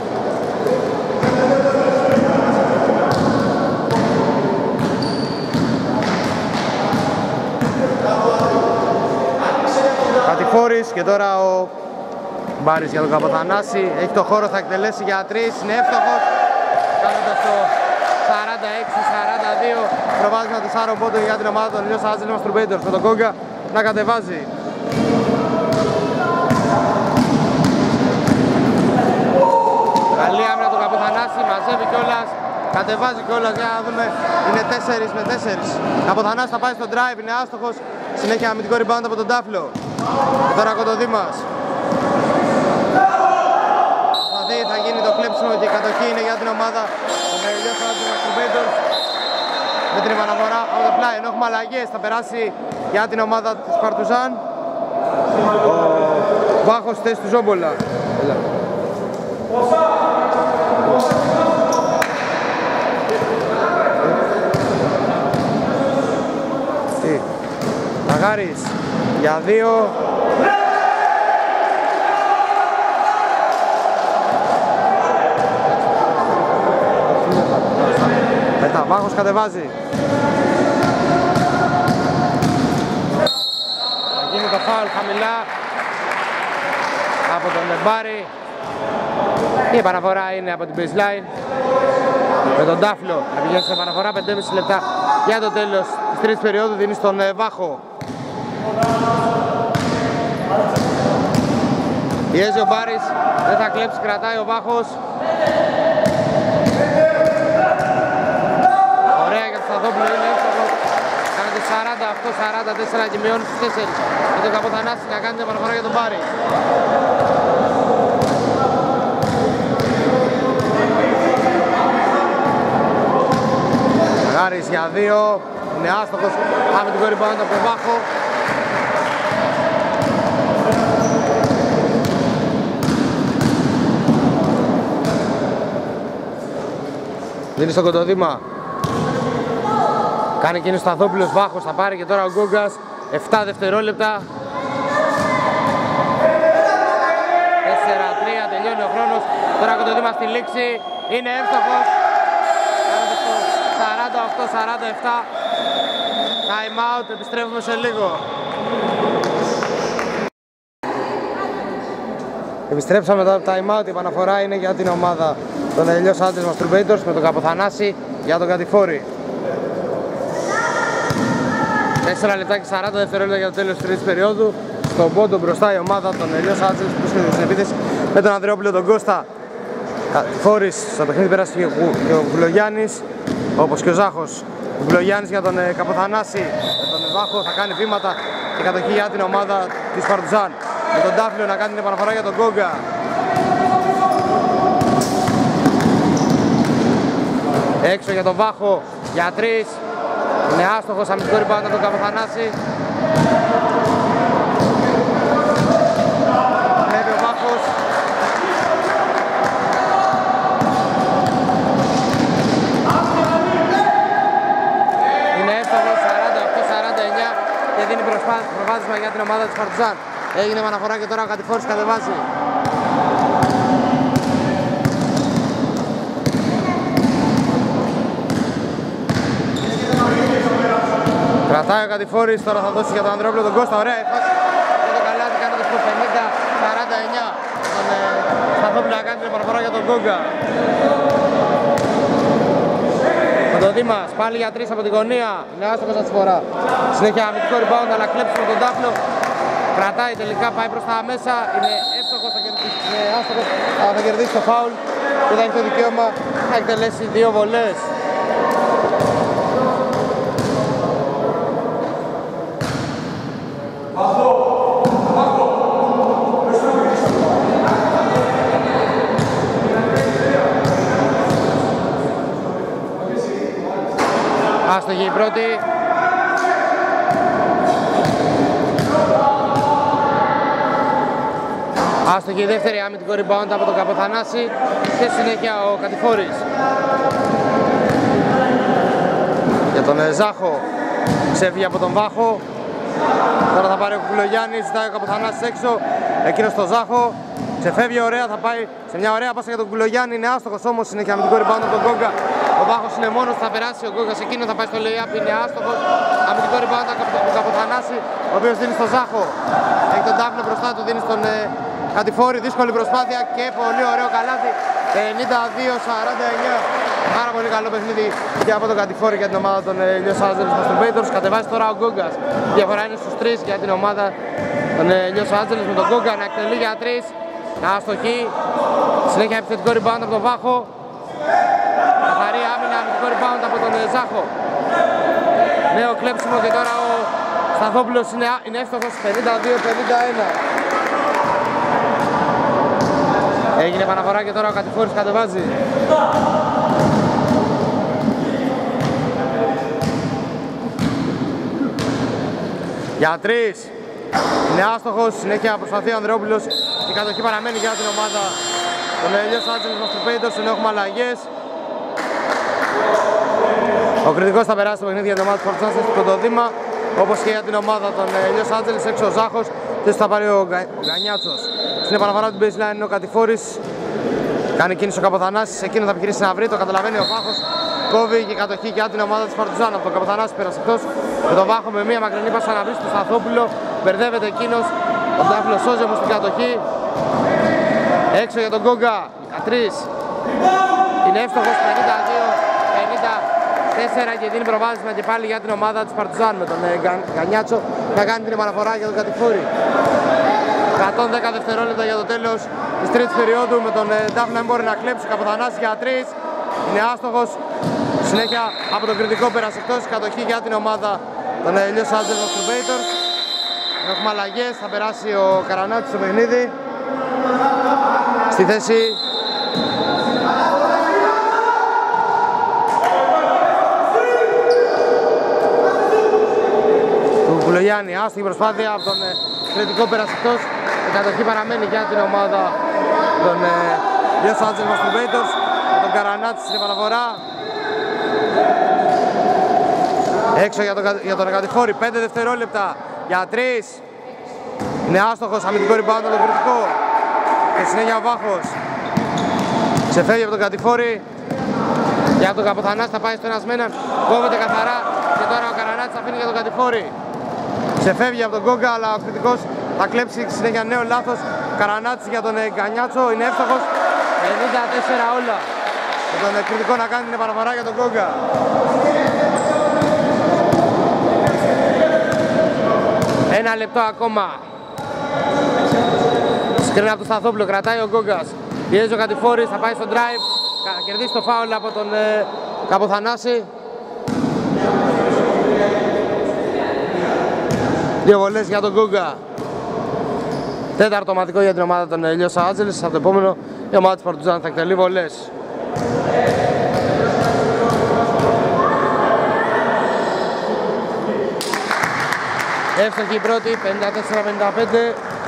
Κατηφόρης και τώρα ο Μπάρης για τον Καπαθανάση. Έχει το χώρο, θα εκτελέσει για τρεις, είναι εύστοχος. Κάνοντας το σαράντα έξι σαράντα δύο, προβάδισμα τεσσάρων πόντων για την ομάδα των Los Angeles Masturbators με τον Γκόγκα να κατεβάζει. Καλή άμυνα του Καπαθανάση, μαζεύει κιόλας, κατεβάζει κιόλας για να δούμε, είναι τέσσερις με τέσσερις. Καπαθανάση θα πάει στο drive, είναι άστοχος, συνέχεια αμυντικό rebound από τον Τάφλο. Τώρα Κοντοδήμας. Θα δει, θα γίνει το κλέψιμο και η κατοχή είναι για την ομάδα των Los Angeles Masturbators με την επαναφορά από το πλάι. Ενώ έχουμε αλλαγές, θα περάσει για την ομάδα της Παρτουζάν ο Βάχος στη θέση του Ζόμπολα. Τι, Ταγάρης για δύο. Μετά, Βάχος κατεβάζει. Θα γίνει το φάουλ χαμηλά από τον Μπάρη. Η επαναφορά είναι από την baseline με τον Τάφλο να πηγαίνει στην επαναφορά. πέντε και μισό λεπτά για το τέλος της τρίτης περίοδου, δίνει στον Βάχο. Πιέζει ο Μπάρης, δεν θα κλέψει, κρατάει ο Βάχος. Ωραία για το Σταθόπουλο, είναι εύστοχος. Κάνετε σαράντα οκτώ σαράντα τέσσερα και μειώνει στους τέσσερις. Με τον Καπαθανάση να κάνει την επαναφορά για τον Μπάρη. Γάρης για δύο, είναι άστοχος, αμυντικό rebound από τον Βάχο. Δίνει στον Κοντοδήμα. Κάνει εκείνος Σταθόπουλος, Βάχος θα πάρει και τώρα ο Γκόγκας. επτά δευτερόλεπτα. τέσσερα τρία, τελειώνει ο χρόνος. Τώρα ο Κοντοδήμα στη λήξη, είναι εύστοχος. σαράντα οκτώ σαράντα επτά. Time out, επιστρέφουμε σε λίγο. Επιστρέψαμε μετά από time out, η επαναφορά είναι για την ομάδα των Los Angeles Masturbators με τον Καποθανάση για τον Κατηφόρη. τέσσερα λεπτά και σαράντα δευτερόλεπτα για το τέλος της τρίτης περίοδου. Στον πόντο μπροστά η ομάδα των Los Angeles που βρίσκεται στην επίθεση με τον Ανδρεόπουλο, τον Κώστα. Κατηφόρης, στο παιχνίδι πέρασε και ο Βουλογιάννης, όπως και ο Ζάχος. Ο Βουλογιάννης για τον Καποθανάση, με τον Βάχο θα κάνει βήματα και κατοχή για την ομάδα της Παρτιζάν. Με τον Τάφλιο να κάνει την επαναφορά για τον Γκόγκα. Έξω για τον Βάχο, για τρεις. Είναι άστοχος, αμυντικό rebound από τον Καποθανάση. Βλέπει ο Βάχος. Είναι εύστοχος, σαράντα οκτώ σαράντα εννιά και δίνει προβάδισμα για την ομάδα της Παρτιζάν. Έγινε επαναφορά και τώρα ο Κατηφόρης κατεβάζει. Κρατάει ο Κατηφόρης, τώρα θα δώσει για τον Ανδρεόπουλο τον Κώστα, ωραία η φάση. Και το καλάθι κάνοντας στο πενήντα σαράντα εννιά. Τον ε, Σταθόπουλο να κάνει την επαναφορά για τον Γκόγκα. Με τον Δήμας, πάλι για τρεις από την γωνία. Είναι άστοχος αυτή τη φορά. Συνέχεια αμυντικό rebound, αλλά κλέψιμο τον Τάφλο. Κρατάει τελικά, πάει προς τα μέσα. Είναι εύστοχος, θα κερδίσει, είναι άστοχος, θα κερδίσει το φάουλ. Και θα έχει το δικαίωμα να εκτελέσει δύο βολές. Άστοχη η πρώτη. Άστοχη η δεύτερη, αμυντικό rebound από τον Καποθανάση και συνέχεια ο Κατηφόρης. Για τον Ζάχο, ξέφυγε από τον Βάχο. Τώρα θα πάρει ο Κουλογιάννης, ζητάει ο Καποθανάσης έξω, εκείνος στο Ζάχο. Ξεφεύγει ωραία, θα πάει σε μια ωραία πάσα για τον Κουλογιάννη, είναι άστοχος όμως, συνέχεια αμυντικό rebound από τον Γκόγκα. Ο Βάχος είναι μόνος, θα περάσει ο Γκόγκας εκείνο, θα πάει στο lay-up, είναι άστοχος. Αμυντικό rebound από τον Καποθανάση, ο οποίος δίνει στο Ζάχο. Έχει τον Τάφλο μπροστά του, δίνει στον ε, Κατηφόρη, δύσκολη προσπάθεια και πολύ ωραίο καλάθι. πενήντα δύο σαράντα εννιά. Πάρα πολύ καλό παιχνίδι και από τον Κατηφόρη για την ομάδα των ε, Los Angeles Masturbators. Κατεβάζει τώρα ο Γκόγκας. Η διαφορά είναι στους τρεις για την ομάδα των ε, Los Angeles με τον Γκόγκα να εκτελεί για τρεις. Αστοχή. Συνέχεια επιθετικό rebound από τον Βάχο. Καθαρή άμυνα, αμυντικό rebound από τον Ζάχο. Νέο κλέψιμο και τώρα ο Σταθόπουλος είναι, είναι εύστοχος, πενήντα δύο πενήντα ένα. Έγινε επαναφορά και τώρα ο Κατηφόρης κατεβάζει. Για τρεις. Είναι άστοχος, συνέχεια προσπαθεί ο Ανδρεόπουλος. Η κατοχή παραμένει για την ομάδα των Los Angeles Masturbators, ενώ έχουμε αλλαγές. Ο κριτικός θα περάσει το παιχνίδι για την ομάδα της Παρτιζάν στο Κοντοδήμα, όπως και για την ομάδα των Los Angeles, έξω ο Ζάχος και θα πάρει ο Γκανιάτσος. Στην επαναφορά του baseline είναι ο Κατηφόρης. Κάνει κίνηση ο Καποθανάσης, εκείνο θα επιχειρήσει να βρει, το καταλαβαίνει ο Βάχος. Κόβει και κατοχή για την ομάδα της Παρτιζάν. Από τον Καποθανάση πέρασε εκτός. Με τον Βάχο με μία μακρινή πάσα να βρει στο Σταθόπουλο. Μπερδεύεται εκείνος. Ο Τάφλο σώζει όμως την κατοχή. Έξω για τον Γκόγκα. Για τρεις. Είναι εύστοχος, πενήντα δύο πενήντα τέσσερα και δίνει προβάδισμα και πάλι για την ομάδα της Παρτιζάν. Με τον Γκανιάτσο να κάνει την επαναφορά για τον Κατηφόρη. εκατόν δέκα δευτερόλεπτα για το τέλος της τρίτης περίοδου, με τον Τάφλο να μην μπορεί να κλέψει. Ο Καποθανάσης για τρεις. Είναι άστοχος. Συνέχεια από τον κριτικό πέρασε εκτός, κατοχή για την ομάδα των Los Angeles Masturbators. Έχουμε αλλαγές, θα περάσει ο Καρανάτης στο παιχνίδι. Στη θέση του Βουλογιάννη. Άστοχη προσπάθεια από τον κριτικό πέρασε εκτός. Η κατοχή παραμένει για την ομάδα των Los Angeles Masturbators. Με τον Καρανάτη στην επαναφορά. Έξω για τον, για τον Κατηφόρη, πέντε δευτερόλεπτα για τρεις. Είναι άστοχος, αμυντικό rebound από τον κριτικό. Και συνέχεια ο Βάχος. Ξεφεύγει από τον Κατηφόρη. Για τον Καποθανάση θα πάει στο ένας με έναν. Κόβεται καθαρά και τώρα ο Καρανάτης Καρανάτης αφήνει για τον Κατηφόρη. Ξεφεύγει από τον Γκόγκα, αλλά ο κριτικός θα κλέψει συνέχεια νέο λάθος. Καρανάτης για τον Γκανιάτσο, είναι εύστοχος. πενήντα τέσσερα όλα. Με τον κριτικό να κάνει την επαναφορά για τον Γκόγκα. Ένα λεπτό ακόμα. Σκρίνει από τον Σταθόπουλο, κρατάει ο Γκόγκας. Πιέζει ο Κατηφόρης, θα πάει στο drive. Κερδίσει το φάουλ από τον ε, Καποθανάση. Δύο βολές για τον Γκόγκα. Τέταρτο ομαδικό για την ομάδα των Λιώσα Άντζελες. Από το επόμενο η ομάδα της Παρτουζάν θα εκτελεί βολές. Εύστοχη η πρώτη, πενήντα τέσσερα πενήντα πέντε.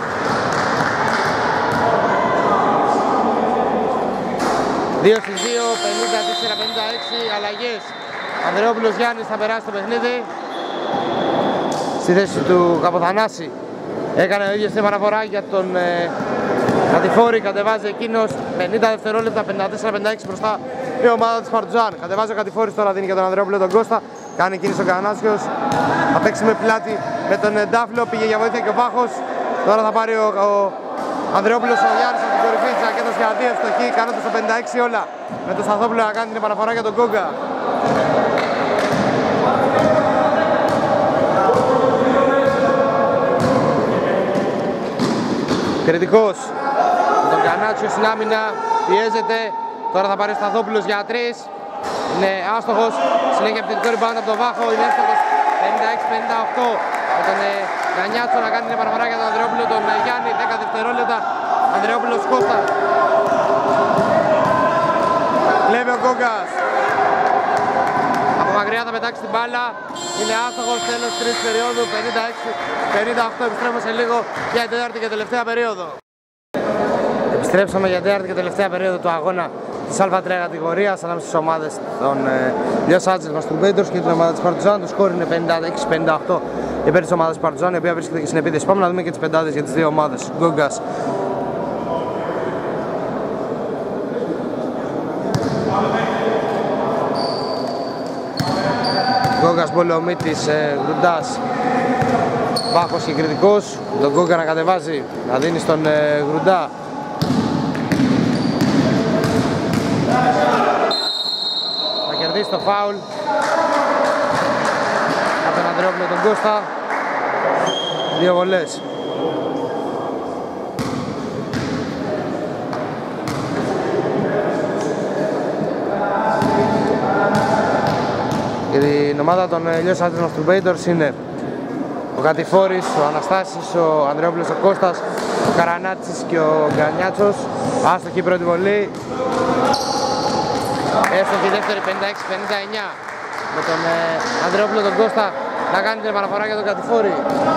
δύο στις δύο, πενήντα τέσσερα πενήντα έξι, αλλαγές. Ανδρεόπουλος Γιάννης θα περάσει το παιχνίδι. Στη θέση του Καποθανάση. Έκανε ο ίδιος την παραφορά για τον ε, Κατηφόρη, κατεβάζει εκείνος. πενήντα δευτερόλεπτα, πενήντα τέσσερα πενήντα έξι μπροστά η ομάδα της Παρτουζάν. Κατεβάζει ο Κατηφόρης, τώρα δίνει για τον Ανδρεόπουλο τον Κώστα. Κάνει κίνηση ο Κανάσιος. Θα παίξει με πλάτη με τον Ντάφλο, πήγε για βοήθεια και ο Βάχος. Τώρα θα πάρει ο, ο Ανδρεόπουλος ο Γιάννης από την κορυφή της ρακέτας για δύο ευστοχή, κάνοντας το πενήντα έξι όλα. Με τον Σταθόπουλο να κάνει την επαναφορά για τον Γκόγκα. Κριτικός. Με τον Κανάτσιο στην άμυνα, πιέζεται. Τώρα θα πάρει ο Σταθόπουλος για τρεις. Είναι άστοχος. Συνέχεια επιθετικό rebound από τον Βάχο, είναι άστοχος. πενήντα έξι πενήντα οκτώ. Με τον Γανιάτσο να κάνει την επαναφορά για τον Ανδρεόπουλο, τον Γιάννη, δέκα δευτερόλεπτα. Ανδρεόπουλος Κώστα. Βλέπει ο Γκόγκας. Από μακριά θα πετάξει την μπάλα. Είναι άστοχος, τέλος τρίτης περίοδου, πενήντα έξι πενήντα οκτώ. Επιστρέφουμε σε λίγο για την τέταρτη και τελευταία περίοδο. Επιστρέψαμε για τέταρτη και τελευταία περίοδο του αγώνα της Α3 κατηγορίας ανάμεσα στις ομάδες των Λιώσα Άντζελες Μαστουρμπέιτορς και την ομάδα της Παρτουζάν. Το σκόρ είναι πενήντα έξι πενήντα οκτώ υπέρ της ομάδας της Παρτουζάν, η οποία βρίσκεται και στην επίδεση. Πάμε να δούμε και τις πεντάδες για τις δύο ομάδες. Γκόγκας. Γκόγκας, Μπολεομίτης, ε, Γρουντάς, Βάχος και Κριτικός. Τον Γκόγκα να κατεβάζει, να δίνει στον ε, Γρουντά. Θα κερδίσει το φάουλ από τον Ανδρεόπουλο τον Κώστα. Δύο βολές. Για την ομάδα των Λιώσα Άντζελες Μαστουρμπέιτορς είναι ο Κατηφόρης, ο Αναστάσης, ο Ανδρεόπουλος ο Κώστας, ο Καρανάτσης και ο Γκανιάτσος. Άστοχη η πρώτη βολή. Έστοχη η δεύτερη, πενήντα έξι πενήντα εννιά. Με τον ε, Ανδρεόπουλο τον Κώστα να κάνει την επαναφορά για τον Κατηφόρη.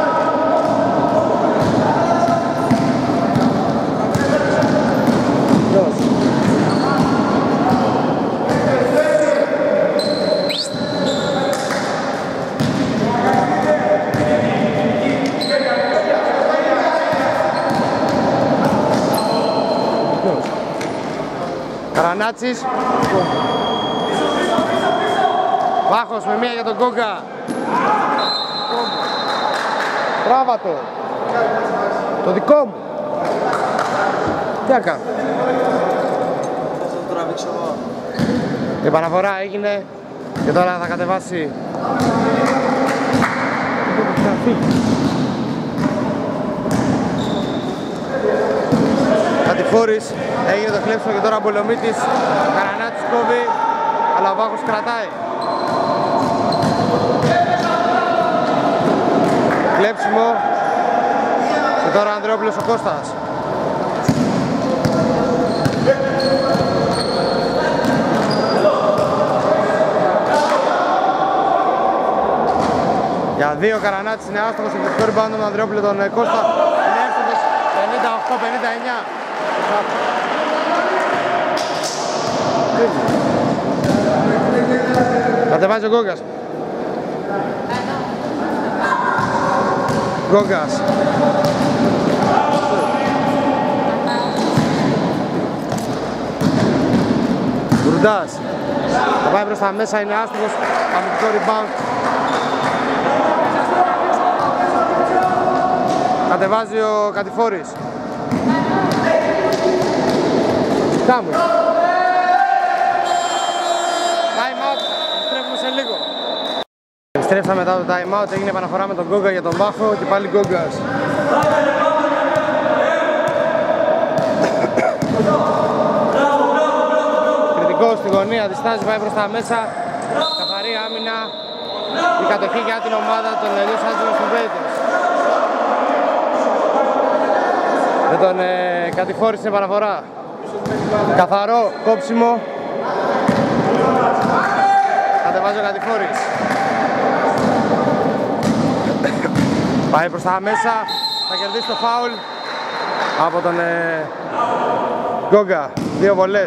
Καρανάτσης. Βάχος με μία για τον Γκόγκα. Τράβα το. Το δικό μου. Τι έκανα. Η επαναφορά έγινε και τώρα θα κατεβάσει. Κατηφόρης, έγινε το κλέψιμο και τώρα ο Μπολεομίτης. Ο Καρανάτης κόβει, αλλά ο Βάχος κρατάει. Κλέψιμο και τώρα ο Ανδρεόπουλος ο Κώστας. Για δύο Καρανάτης είναι άστοχος και το rebound τον Ανδρεόπουλο τον Κώστα. Είναι εύστοχος πενήντα οκτώ πενήντα εννιά. Κατεβάζει ο Γκόγκας. Γκόγκας. Γκρουντάς. Θα πάει προς τα μέσα, είναι άστοχος. Αμυντικό rebound Κατεβάζει ο Κατηφόρης. Κάμου. Time out, επιστρέφουμε σε λίγο. Επιστρέφαμε μετά το time out, έγινε επαναφορά με τον Γκόγκα για τον Βάχο και πάλι Γκόγκας. Κριτικός στη γωνία, διστάζει, πάει προς τα μέσα. Καθαρή άμυνα, η κατοχή για την ομάδα των Los Angeles Raiders. Με τον ε, Κατηφόρη στην επαναφορά. Καθαρό κόψιμο. Κατεβάζει ο Κατηφόρης. Πάει προς τα μέσα, θα κερδίσει το φάουλ από τον ε, Γκόγκα. Δύο βολές.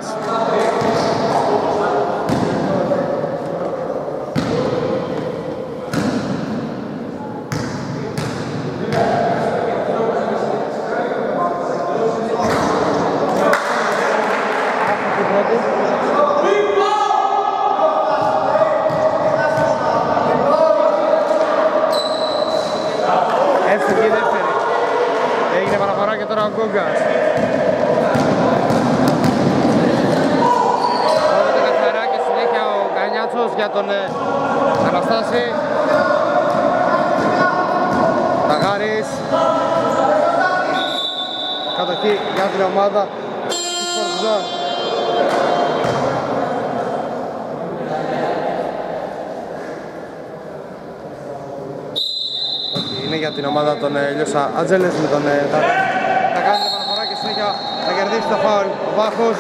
Εύστοχη δεύτερη. Έγινε παραφορά και τώρα ο Γκόγκας. Κόβεται καθαρά και συνέχεια ο Γκανιάτσος για τον ε, Αναστάση. Ταγάρης. Κατοχή για την ομάδα της Παρτιζάν. Είναι για την ομάδα των Los Angeles με τον θα, θα κάνει την επαναφορά και συνέχεια θα κερδίσει το φάουλ ο Βάχος.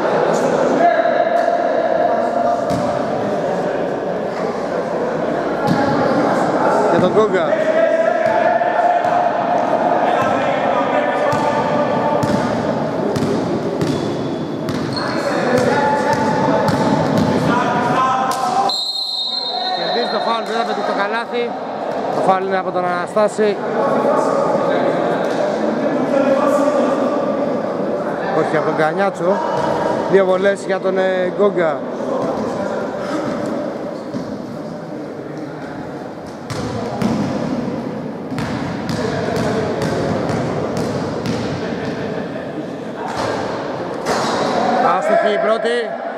Για τον Γκόγκα. Κερδίζει το φάουλ, δεν θα πετύχει το καλάθι. Το φάουλ είναι από τον Αναστάση. Όχι, από τον Γκανιάτσο. Δύο βολές για τον ε, Γκόγκα. Άστοχη η πρώτη.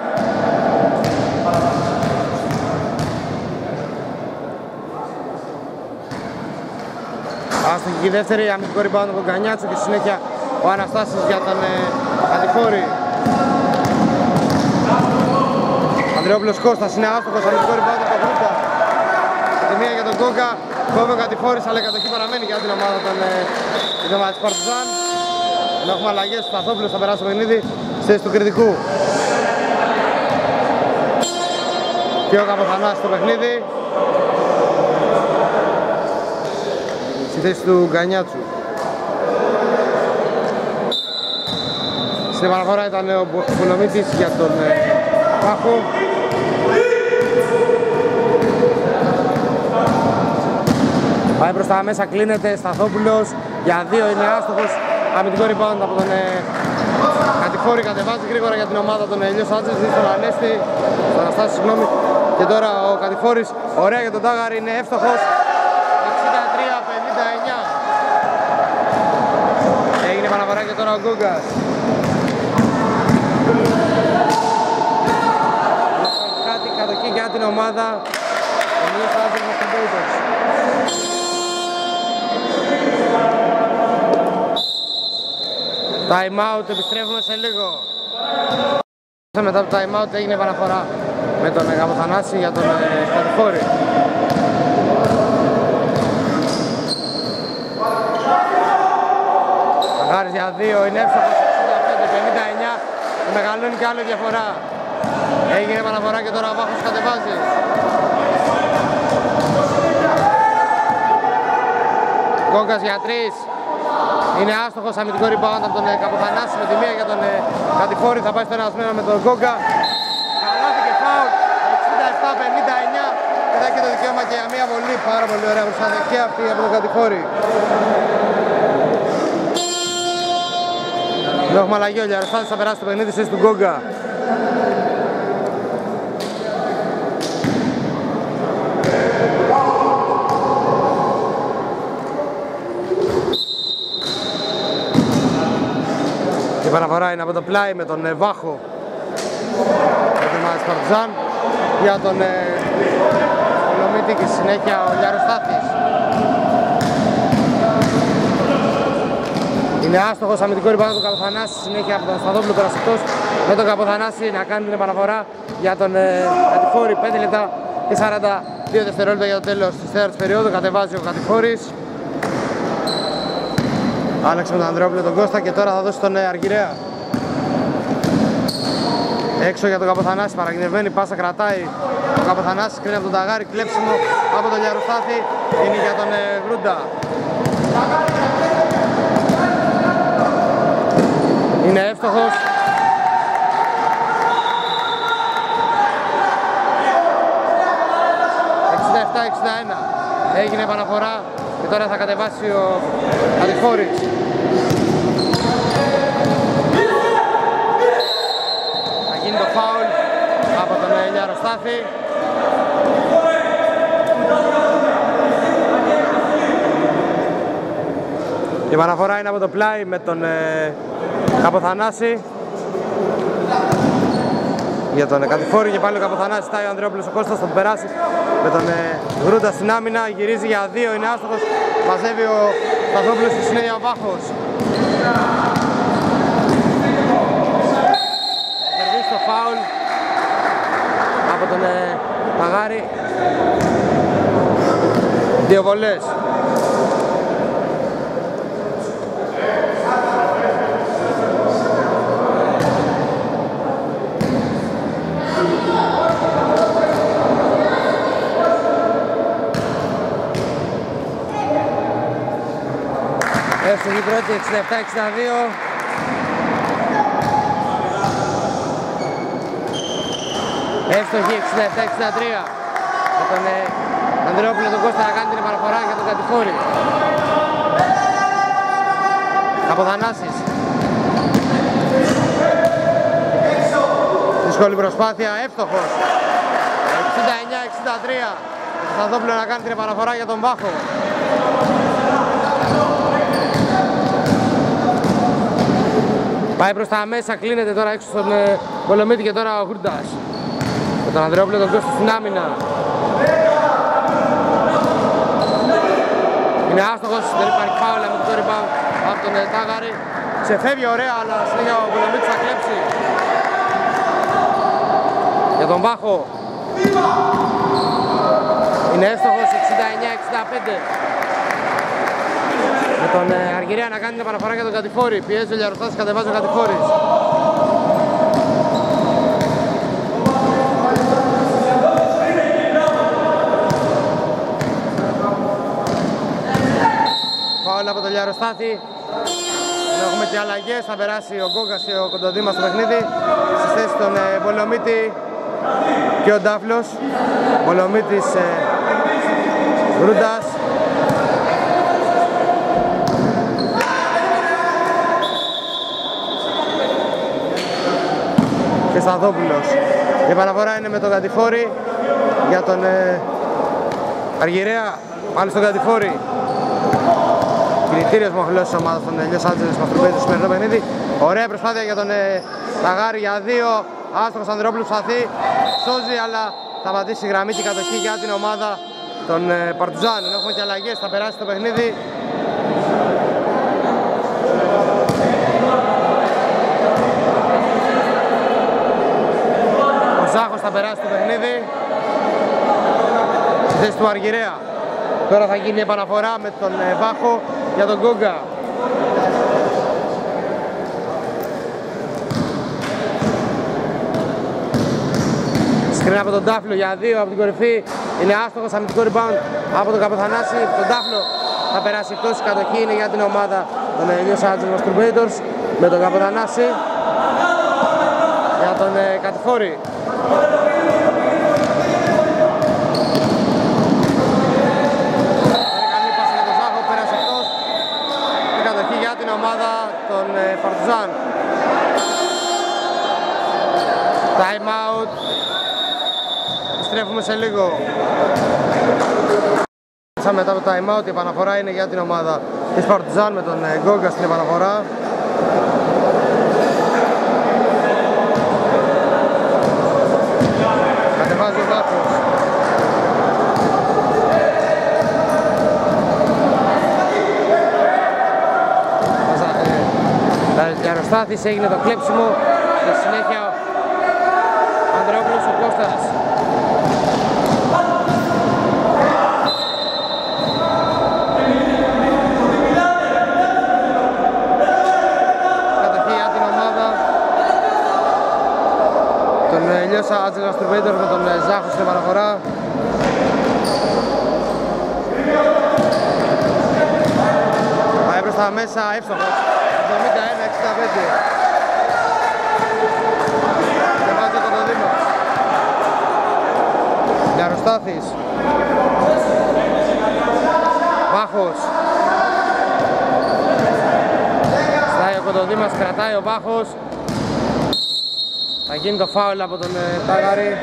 Άστοχη και η δεύτερη, αμυντικό rebound από τον Γκανιάτσο και συνέχεια ο Αναστάσης για τον ε, Κατηφόρη. Ανδρεόπουλος Κώστας είναι άστοχος, αμυντικό rebound από τον Γκούτα. Και μία για τον Γκόγκα, κόβει ο Κατηφόρης, αλλά η κατοχή παραμένει για την ομάδα των ε, της Παρτιζάν. Ενώ έχουμε αλλαγές, ο Σταθόπουλος θα περάσει το παιχνίδι στη θέση του κριτικού. Και ο Καποθανάσης στο παιχνίδι. Στη θέση του Γκανιάτσου. Στην επαναφορά ήταν ο Πολομίτης για τον Βάχο. Πάει προς τα μέσα, κλείνεται, Σταθόπουλος για δύο, είναι άστοχος. Αμυντικό rebound από τον Κατηφόρη, κατεβάζει γρήγορα για την ομάδα των Los Angeles, δίνει στον Ανέστη, στον Αναστάση, συγγνώμη. Και τώρα ο Κατηφόρης, ωραία για τον Τάγαρη, είναι εύστοχος. εξήντα τρία πενήντα εννιά. Έγινε επαναφορά και τώρα ο Γκόγκας. Κάτι κατοχή για την ομάδα των Los Angeles Raiders. Time out, επιστρέφουμε σε λίγο. Μετά το time out έγινε επαναφορά με τον Καποθανάση για τον Κατηφόρη. Αγάρης για δύο, είναι εύστοχος, εξήντα πέντε πενήντα εννιά, μεγαλώνει και άλλη διαφορά. Έγινε επαναφορά και τώρα ο Βάχος κατεβάζει. Γκόγκας για τρεις. Είναι άστοχος, αμυντικό rebound από τον Καποθανάση με τη μία για τον Κατηφόρη. Θα πάει στο ενασμένο με τον Γκόγκα. Καλάθι και φάουλ, εξήντα επτά πενήντα εννιά. Και θα έχει το δικαίωμα και για μία βολή. Πάρα πολύ ωραία προσπάθεια και αυτή από τον Κατηφόρη. Εδώ έχουμε αλλαγή, ο Λιαροστάθης θα περάσει το παιχνίδι στη θέση του Γκόγκα. επαναφορά είναι από το πλάι με τον Βάχο για την ομάδα της Παρτιζάν. Για τον Κολομίτη και στη συνέχεια ο Λιαροστάθης. Είναι άστοχος αμυντικό ριμπάουντ του Καποθανάση, συνέχεια από τον Σταδόπουλο περασικτός με τον Καποθανάση να κάνει την επαναφορά για τον ε, Κατηφόρη. πέντε λεπτά και σαράντα δύο δευτερόλεπτα για το τέλος της τέταρτης περίοδου. Κατεβάζει ο Κατηφόρης. Άλλαξε με τον Ανδρεόπουλο τον Κώστα και τώρα θα δώσει τον ε, Αργυρέα. Έξω για τον Καποθανάση, παραγγελμένη πάσα κρατάει ο Καποθανάσης, κρίνει από τον Ταγάρη, κλέψιμο από τον Λιαροστάθη, είναι για τον ε, Γκρούντα. Είναι εύστοχος. εξήντα επτά εξήντα ένα. Έγινε επαναφορά και τώρα θα κατεβάσει ο Κατηφόρης. Θα γίνει το φάουλ από τον Λιαροστάθη. Η επαναφορά είναι από το πλάι με τον ε, Καποθανάση. Για τον ε, Κατηφόρη και πάλι ο Καποθανάσης, στάει ο Ανδρεόπουλος ο Κώστας, θα τον περάσει με τον ε, Γρούντα στην άμυνα, γυρίζει για δύο, είναι άστοχος, μαζεύει ο Σταθόπουλος στη συνέχεια ο Βάχος. Κερδίζει το φάουλ από τον ε, Παγάρη. Δύο βολές. Εύστοχη πρώτη, εξήντα επτά εξήντα δύο. Εύστοχη, εξήντα επτά εξήντα τρία. Με τον ε, Ανδρεόπουλο τον Κώστα να κάνει την επαναφορά για τον Κατηφόρη. Καποθανάσης. Δύσκολη προσπάθεια, εύστοχος. εξήντα εννιά εξήντα τρία. Ο Σταθόπουλο να κάνει την επαναφορά για τον Βάχο. Πάει προς τα μέσα, κλείνεται τώρα έξω στον ε, Κολομίτη και τώρα ο Γκρούντας. Με τον Ανδρεόπουλο τον Κώστα στην άμυνα. Είναι άστοχος, δεν υπάρχει φάουλ με το rebound από τον ε, Τάγαρη. Ξεφεύγει ωραία, αλλά συνέχεια ο Κολομίτης θα κλέψει. Για τον Βάχο. Είναι εύστοχος, εξήντα εννιά εξήντα πέντε. Με τον ε, Αργυρέα να κάνει την επαναφορά για τον Κατηφόρη. Πιέζει ο Λιαροστάθης, κατεβάζει ο Κατηφόρης. Φάουλ από τον Λιαροστάθη. Έχουμε και αλλαγές, θα περάσει ο Γκόγκας και ο Κοντοδήμας στο παιχνίδι. Στις θέσεις των ε, Μπολομίτη και ο Ντάφλος. Μπολομίτης ε, Γκρούντας. Και Σταθόπουλος. Η επαναφορά είναι με τον Κατηφόρη για τον ε, Αργυρέα, πάλι στον Κατηφόρη. Κινητήριος μοχλός της ομάδας των Los Angeles Masturbate στο σημερινό παιχνίδι. Ωραία προσπάθεια για τον ε, Ταγάρη για δύο. Άστοχος Ανδρεόπουλος ψαθεί, σώζει, αλλά θα πατήσει γραμμή και κατοχή για την ομάδα των ε, Παρτιζάν. Έχουμε και αλλαγές, θα περάσει το παιχνίδι. Ο Ζάχος θα περάσει το παιχνίδι στη θέση του Αργυρέα. Τώρα θα γίνει επαναφορά με τον ε, Βάχο για τον Γκόγκα. Σκρίνει από τον Τάφλο για δύο από την κορυφή. Είναι άστοχος, αμυντικό rebound από τον Καποθανάση. Τον Τάφλο θα περάσει εκτός, η κατοχή είναι για την ομάδα των Los Angeles Masturbate με τον Καποθανάση για τον ε, Κατηφόρη. Για την ομάδα των ε, Παρτιζάν. Time out. Επιστρέφουμε σε λίγο. Μετά από το time out η επαναφορά είναι για την ομάδα της Παρτιζάν με τον ε, Γκόγκα στην επαναφορά. Βάζει ο Βάχος. Γιαροστάθης, έγινε το κλέψιμο και συνέχεια ο Ανδρεόπουλος ο Κώστας. Κατοχή για την ομάδα τον Λιώσα Άτζελ Μαστουρμπέιντορ με τον Ζάχο στην επαναφορά. Πάει προς τα μέσα, εύστοχος. εβδομήντα ένα εξήντα πέντε. Και βάζει το Κοντοδήμα. Γιαροστάθης. Βάχος. Στάει ο Κοντοδήμας, κρατάει ο Βάχος. Θα γίνει το φάουλ από τον Τάγαρη.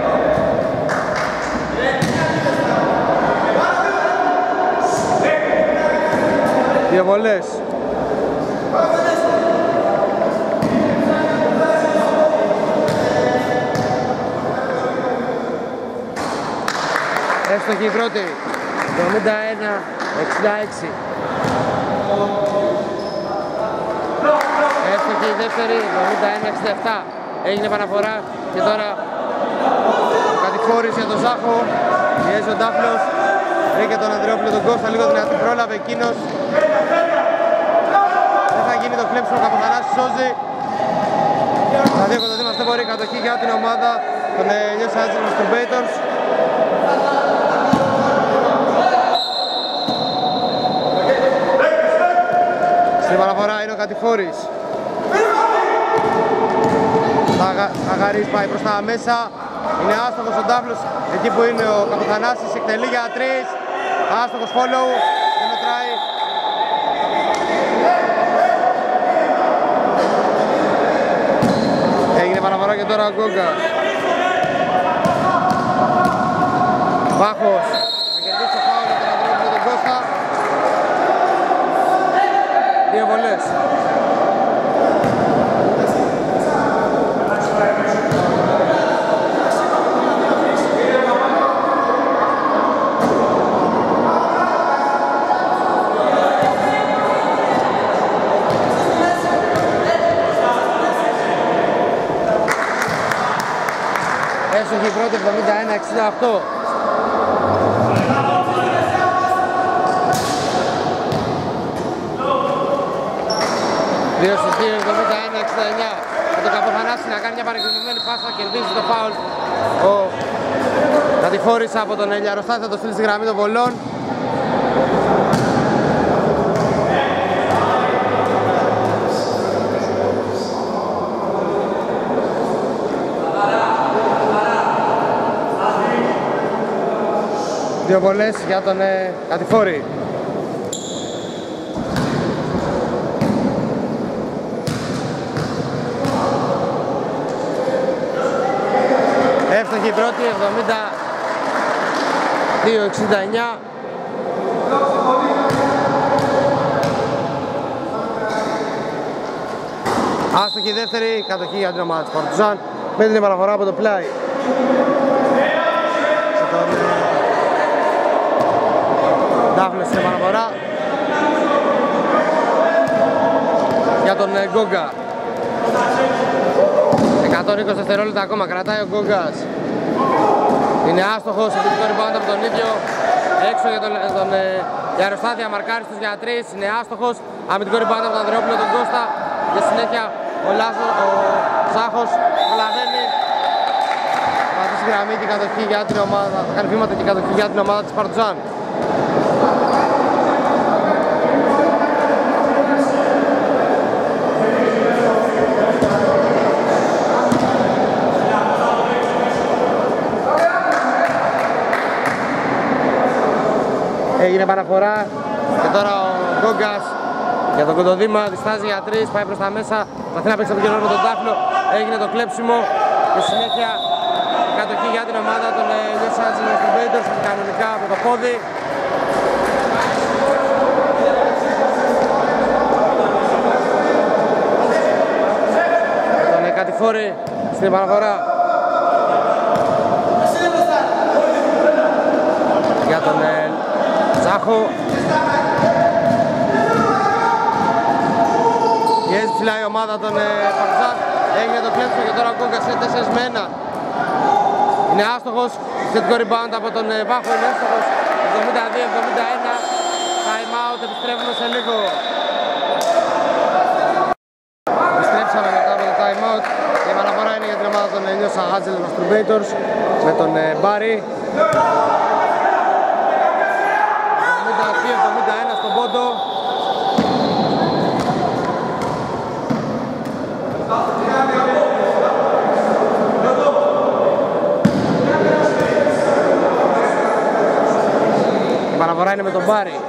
Δύο βολές. Έστοχη η πρώτη, εβδομήντα ένα εξήντα έξι. Έστοχη η δεύτερη, εβδομήντα ένα εξήντα επτά. Έγινε επαναφορά και τώρα ο κατηφόρης για τον Ζάχο. Πιέζει ο Ντάφλος, βρήκε τον Ανδρεόπουλο τον Κώστα, λίγο δυνατή, πρόλαβε εκείνος. Δεν θα γίνει το κλέψιμο, ο Καπαθανάσης σώζει. Τα δύο Κοντοδήμας δεν μπορεί, κατοχή για την ομάδα των Λιώσα Άτζελ Μαστουρμπέιτορς. Στην παραφορά είναι ο Κατηφόρης. Αγαρής πάει προς τα μέσα. Είναι άστοχος ο Ντάφλος. Εκεί που είναι ο Καπαθανάσης εκτελεί για τρεις. Άστοχος follow. Δεν μετράει. Έγινε παραφορά και τώρα ο Γκόγκα. Βάχος. Θα κερδίσει το φάουλ από τον Ανδρεόπουλο τον Κώστα. Δύο βολές. Έσοχη η πρώτη, εβδομήντα ένα εξήντα οκτώ. δύο στους δύο, εβδομήντα ένα εξήντα εννιά. Με τον Καπαθανάση να κάνει μια παρεκκινημένη πάσα, κερδίζει το φάουλ. Ο Κατηφόρης από τον Γιαροστάθη θα το στείλει στη γραμμή των βολών. Δύο βολές για τον ε, Κατηφόρη. Εύστοχη η πρώτη, εβδομήντα δύο εξήντα εννιά. Άστοχη η δεύτερη, κατοχή για την ομάδα της Παρτιζάν με την επαναφορά από το πλάι. Ντάφλος στην επαναφορά για τον Γκόγκα. εκατόν είκοσι δευτερόλεπτα ακόμα, κρατάει ο Γκόγκας. Είναι άστοχος, επιθετικό rebound από τον ίδιο. Έξω για τον, τον ε, Γιαροστάθη, αμαρκάριστος για τρεις, είναι άστοχος. Αμυντικό rebound από τον Ανδρεόπουλο τον Κώστα. Και συνέχεια ο, Λάσο, ο Ζάχος προλαβαίνει. Θα πατήσει γραμμή και κατοχή για την ομάδα, θα κάνει βήματα και κατοχή για την ομάδα της Παρτιζάν. Έγινε παραφορά και τώρα ο Γκόγκας για τον Κοντοδήμα διστάζει για τρεις, πάει προς τα μέσα, θα θέλει να παίξει επικοινωνία με τον Τάφλο, έγινε το κλέψιμο και συνέχεια κατοχή για την ομάδα των Λιώσα Άτζελ Μαστουρμπέιτορς κανονικά με το πόδι. Τον Κατηφόρη στην παραφορά. των ε, Παρτιζάν. Έγινε το κλέψιμο και τώρα ο Γκόγκας είναι τέσσερα με ένα. Είναι άστοχος, θετικό rebound από τον ε, Βάχο, είναι άστοχος. εβδομήντα δύο εβδομήντα ένα. Time out, επιστρέφουμε σε λίγο. Επιστρέψαμε μετά από το time out. Η επαναφορά είναι για την ομάδα των Los Angeles Masturbators με τον ε, Μπάρι. εβδομήντα δύο εβδομήντα ένα στον πόντο. Η παραφορά είναι με τον Μπάρι.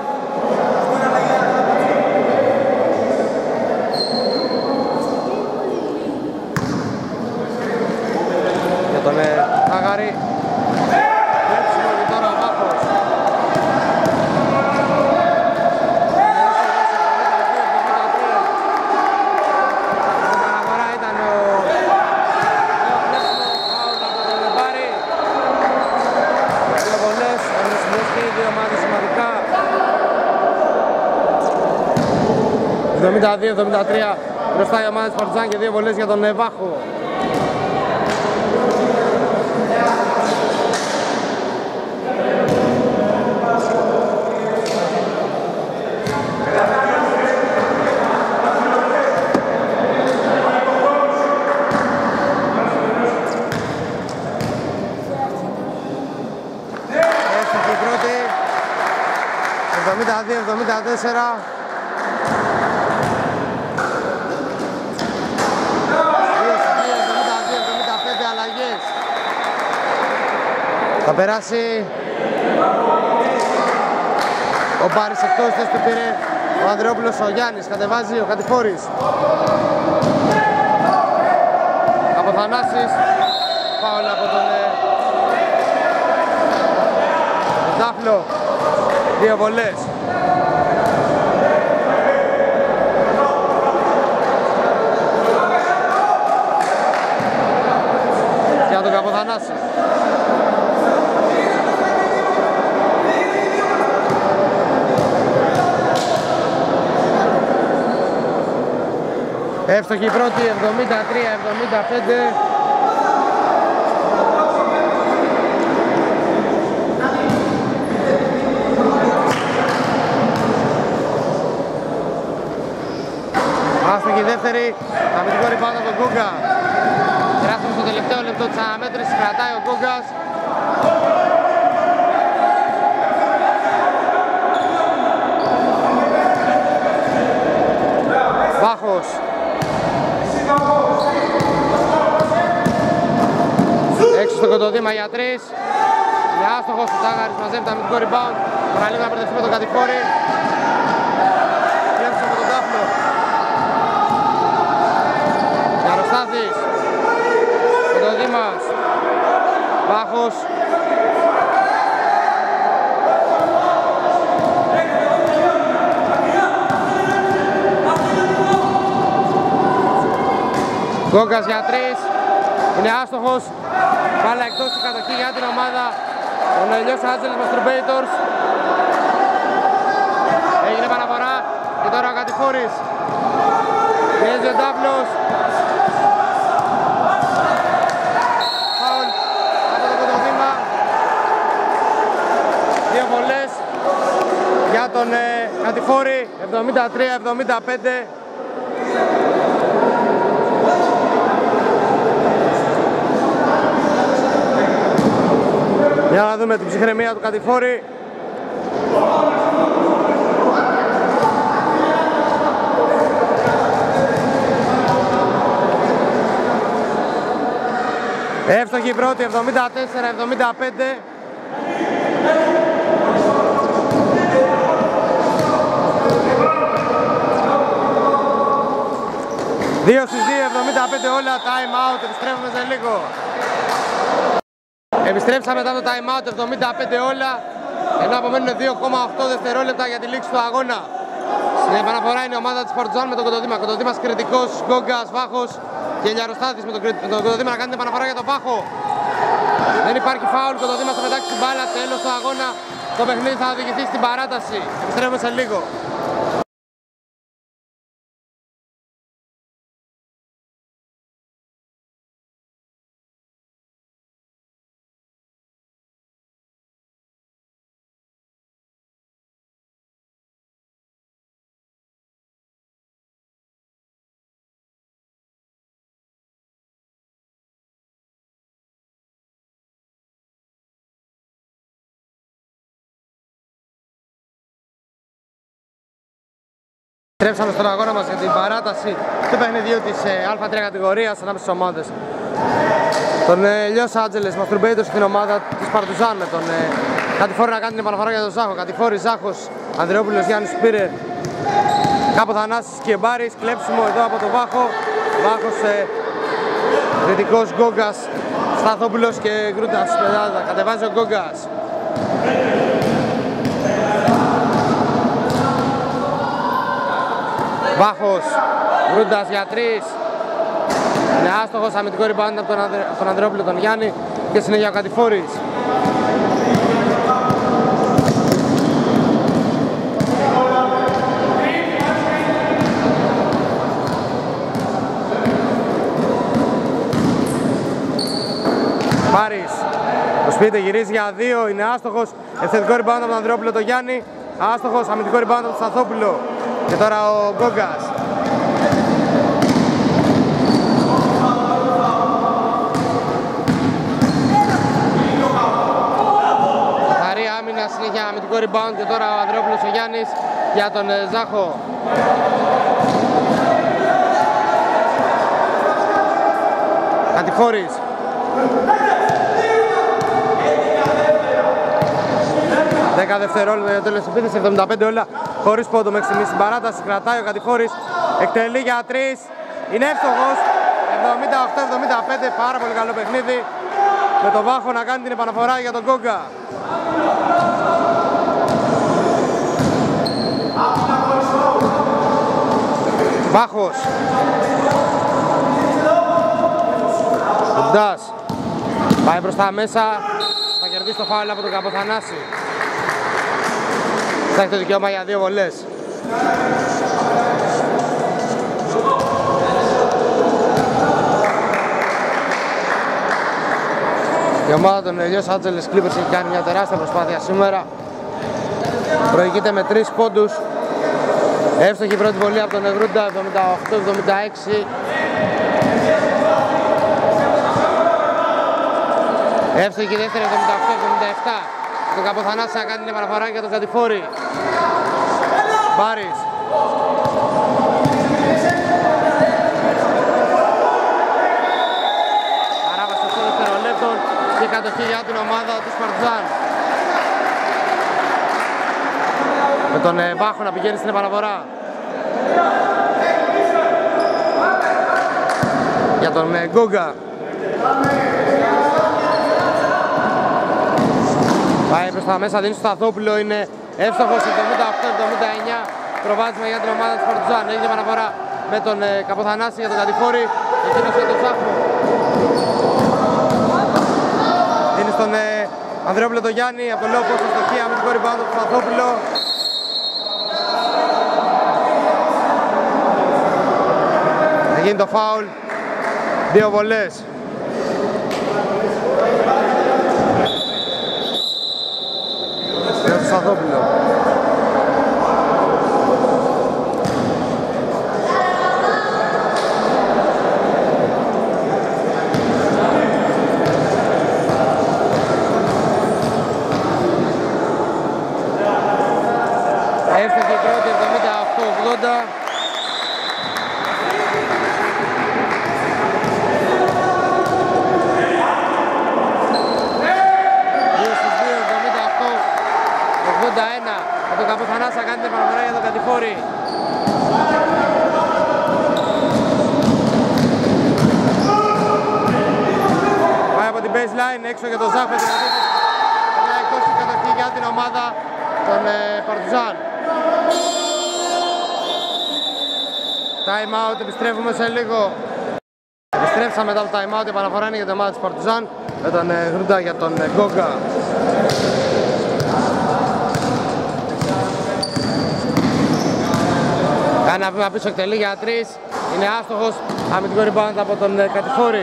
Για τον Άγαρη. Κλέψιμο και τώρα ο Βάχος. Η παραφορά ήταν ο κλέψιμο, φάουλ από τον Μπάρι. Δύο βολές, αγωνιστικές και οι δύο ομάδες σημαντικά. εβδομήντα δύο εβδομήντα τρία μπροστά η ομάδα της Παρτιζάν και δύο βολές για τον Βάχο. Έστοχη η πρώτη, εβδομήντα δύο εβδομήντα τέσσερα. Θα περάσει ο Μπάρης εκτός, θες του πήρε ο Ανδρεόπουλος, ο Γιάννης, κατεβάζει ο Κατηφόρης. Από Θανάσης, φάουλ από τον Τάφλο, δύο βολές. Για τον Καποθανάση. Εύστοχη η πρώτη, εβδομήντα τρία εβδομήντα πέντε. Άστοχη η δεύτερη, αμυντικό rebound από τον Γκούγκα. Γράφουμε στο τελευταίο λεπτό της αναμέτρησης, κρατάει ο Γκούγκας. Βάχος. Έξω στο κοντοδήμα για τρεις. Είναι άστοχος, ο Τάγαρης μαζεύει το αμυντικό rebound. Παραλίγο να μπερδευτεί με τον Κατηφόρη. Κλέψε από τον Τάφλο. Γιαροστάθης. Κοντοδήμας. Βάχος. Γκόγκας για τρεις, είναι άστοχος, μπάλα εκτός της κατοχή για την ομάδα των Los Angeles Masturbators. Έγινε παραφορά και τώρα ο Κατηφόρης, πιέζει ο Τάφλος. Φάουλ από το κοντοδήμα, δύο βολές για τον ε, Κατηφόρη, εβδομήντα τρία εβδομήντα πέντε. Για να δούμε την ψυχραιμία του Κατηφόρη. Εύστοχη η πρώτη, εβδομήντα τέσσερα εβδομήντα πέντε. δύο στις δύο, εβδομήντα πέντε όλα, time out, επιστρέφουμε σε λίγο. Επιστρέψαμε μετά το time out, εβδομήντα πέντε όλα, ενώ απομένουν δύο κόμμα οκτώ δευτερόλεπτα για τη λήξη του αγώνα. Στην επαναφορά είναι η ομάδα της Παρτιζάν με τον Κοντοδήμα. Κοντοδήμας κριτικός, Γκόγκας, Βάχος και Λιαροστάθης με τον, με τον Κοντοδήμα να κάνει την επαναφορά για τον Βάχο. Δεν υπάρχει φάουλ, Κοντοδήμας θα πετάξει την μπάλα, τέλος του αγώνα. Το παιχνίδι θα οδηγηθεί στην παράταση. Επιστρέφουμε σε λίγο. Τρέψαμε στον αγώνα μας για την παράταση του παιχνιδιού της Α τρία κατηγορίας ανάμεσα στις ομάδες. Τον Λος Άντζελες Μαστρουμπέιτος στην ομάδα της Παρτουζάν με τον ε, Κατηφόρη να κάνει την επαναφορά για τον Ζάχο. Κατηφόρη, Ζάχος, Ανδρεόπουλος, Γιάννης πήρε. Κάπου Θανάσης και Μπάρης, κλέψιμο εδώ από τον Βάχο. Βάχος, ε, δυτικός Γκόγκας, Σταθόπουλος και Γκρούντας. Κατεβάζει ο Γκόγκας. Βάχος, Γκρούντας για τρεις. Είναι άστοχος, αμυντικό rebound από τον, Ανδρε... τον Ανδρεόπουλο, τον Γιάννη και συνέχεια ο Κατηφόρης. Πάρης, το σπίτι γυρίζει για δύο, είναι άστοχος. Ευθετικό rebound από τον Ανδρεόπουλο, τον Γιάννη. Άστοχος, αμυντικό rebound από τον Σταθόπουλο. Και τώρα ο Γκόγκας. Χαρή άμυνα, συνέχεια αμυντικό rebound και τώρα ο Ανδρεόπουλος ο Γιάννης για τον Ζάχο. Κατηφόρης. δέκα δευτερόλεπτα για το τέλος της επίθεσης, εβδομήντα πέντε όλα χωρίς πόντο μέχρι στιγμής στην παράταση. Κρατάει ο Κατηφόρης, εκτελεί για τρεις, είναι εύστοχος. εβδομήντα οκτώ εβδομήντα πέντε, πάρα πολύ καλό παιχνίδι. Με τον Βάχο να κάνει την επαναφορά για τον Γκόγκα. Βάχος. Κουντάς. Πάει προς τα μέσα, θα κερδίσει το φάουλ από τον Καποθανάση. Θα έχει το δικαίωμα για δύο βολές. Η ομάδα των Λος Άντζελες Clippers έχει κάνει μια τεράστια προσπάθεια σήμερα. Προηγείται με τρεις πόντους. Εύστοχη πρώτη βολή από τον Γκρούντα, εβδομήντα οκτώ εβδομήντα έξι. Εύστοχη δεύτερη, εβδομήντα οκτώ εβδομήντα επτά. Τον Καποθανάση να κάνει την επαναφορά για τον Κατηφόρη. Μπάρης. Παράβαση οκτώ δευτερολέπτων και κατοχή για την ομάδα της Παρτουζάν. Με τον Βάχο να πηγαίνει στην επαναφορά. Για τον Γκόγκα. Πάει προς τα μέσα, δίνει στο Σταθόπουλο, είναι εύστοχος, εβδομήντα οκτώ εβδομήντα εννιά. Προβάδισμα για την ομάδα της Παρτουζάν. Έχει την επαναφορά με τον ε, Καποθανάση για τον Κατηφόρη. Εκείνος για τον Ζάχο. Είναι στον ε, Ανδρεόπουλο τον Γιάννη, από το λέω πόσο στοχή, αμυντικό rebound του Σταθόπουλο. Θα γίνει το φάουλ. Δύο βολές. Για τον Σταθόπουλο. Έφτασε η πρώτη, εβδομήντα οκτώ ογδόντα. δύο στους δύο, εβδομήντα οκτώ ογδόντα ένα. Με τον Καποθανάση να κάνει την επαναφορά για τον Κατηφόρη. Πάει από την baseline, έξω για τον Ζάχο. Μια εκτός η κατοχή για την ομάδα των ε, Παρτουζάν. Time out, επιστρέφουμε σε λίγο. Επιστρέψαμε μετά από το time out, η επαναφορά είναι για την ομάδα της Παρτουζάν με τον ε, Γκρούντα για τον ε, Γκόγκα. Κάνει ένα βήμα πίσω, εκτελεί για τρεις, είναι άστοχος, αμυντικό rebound από τον ε, Κατηφόρη.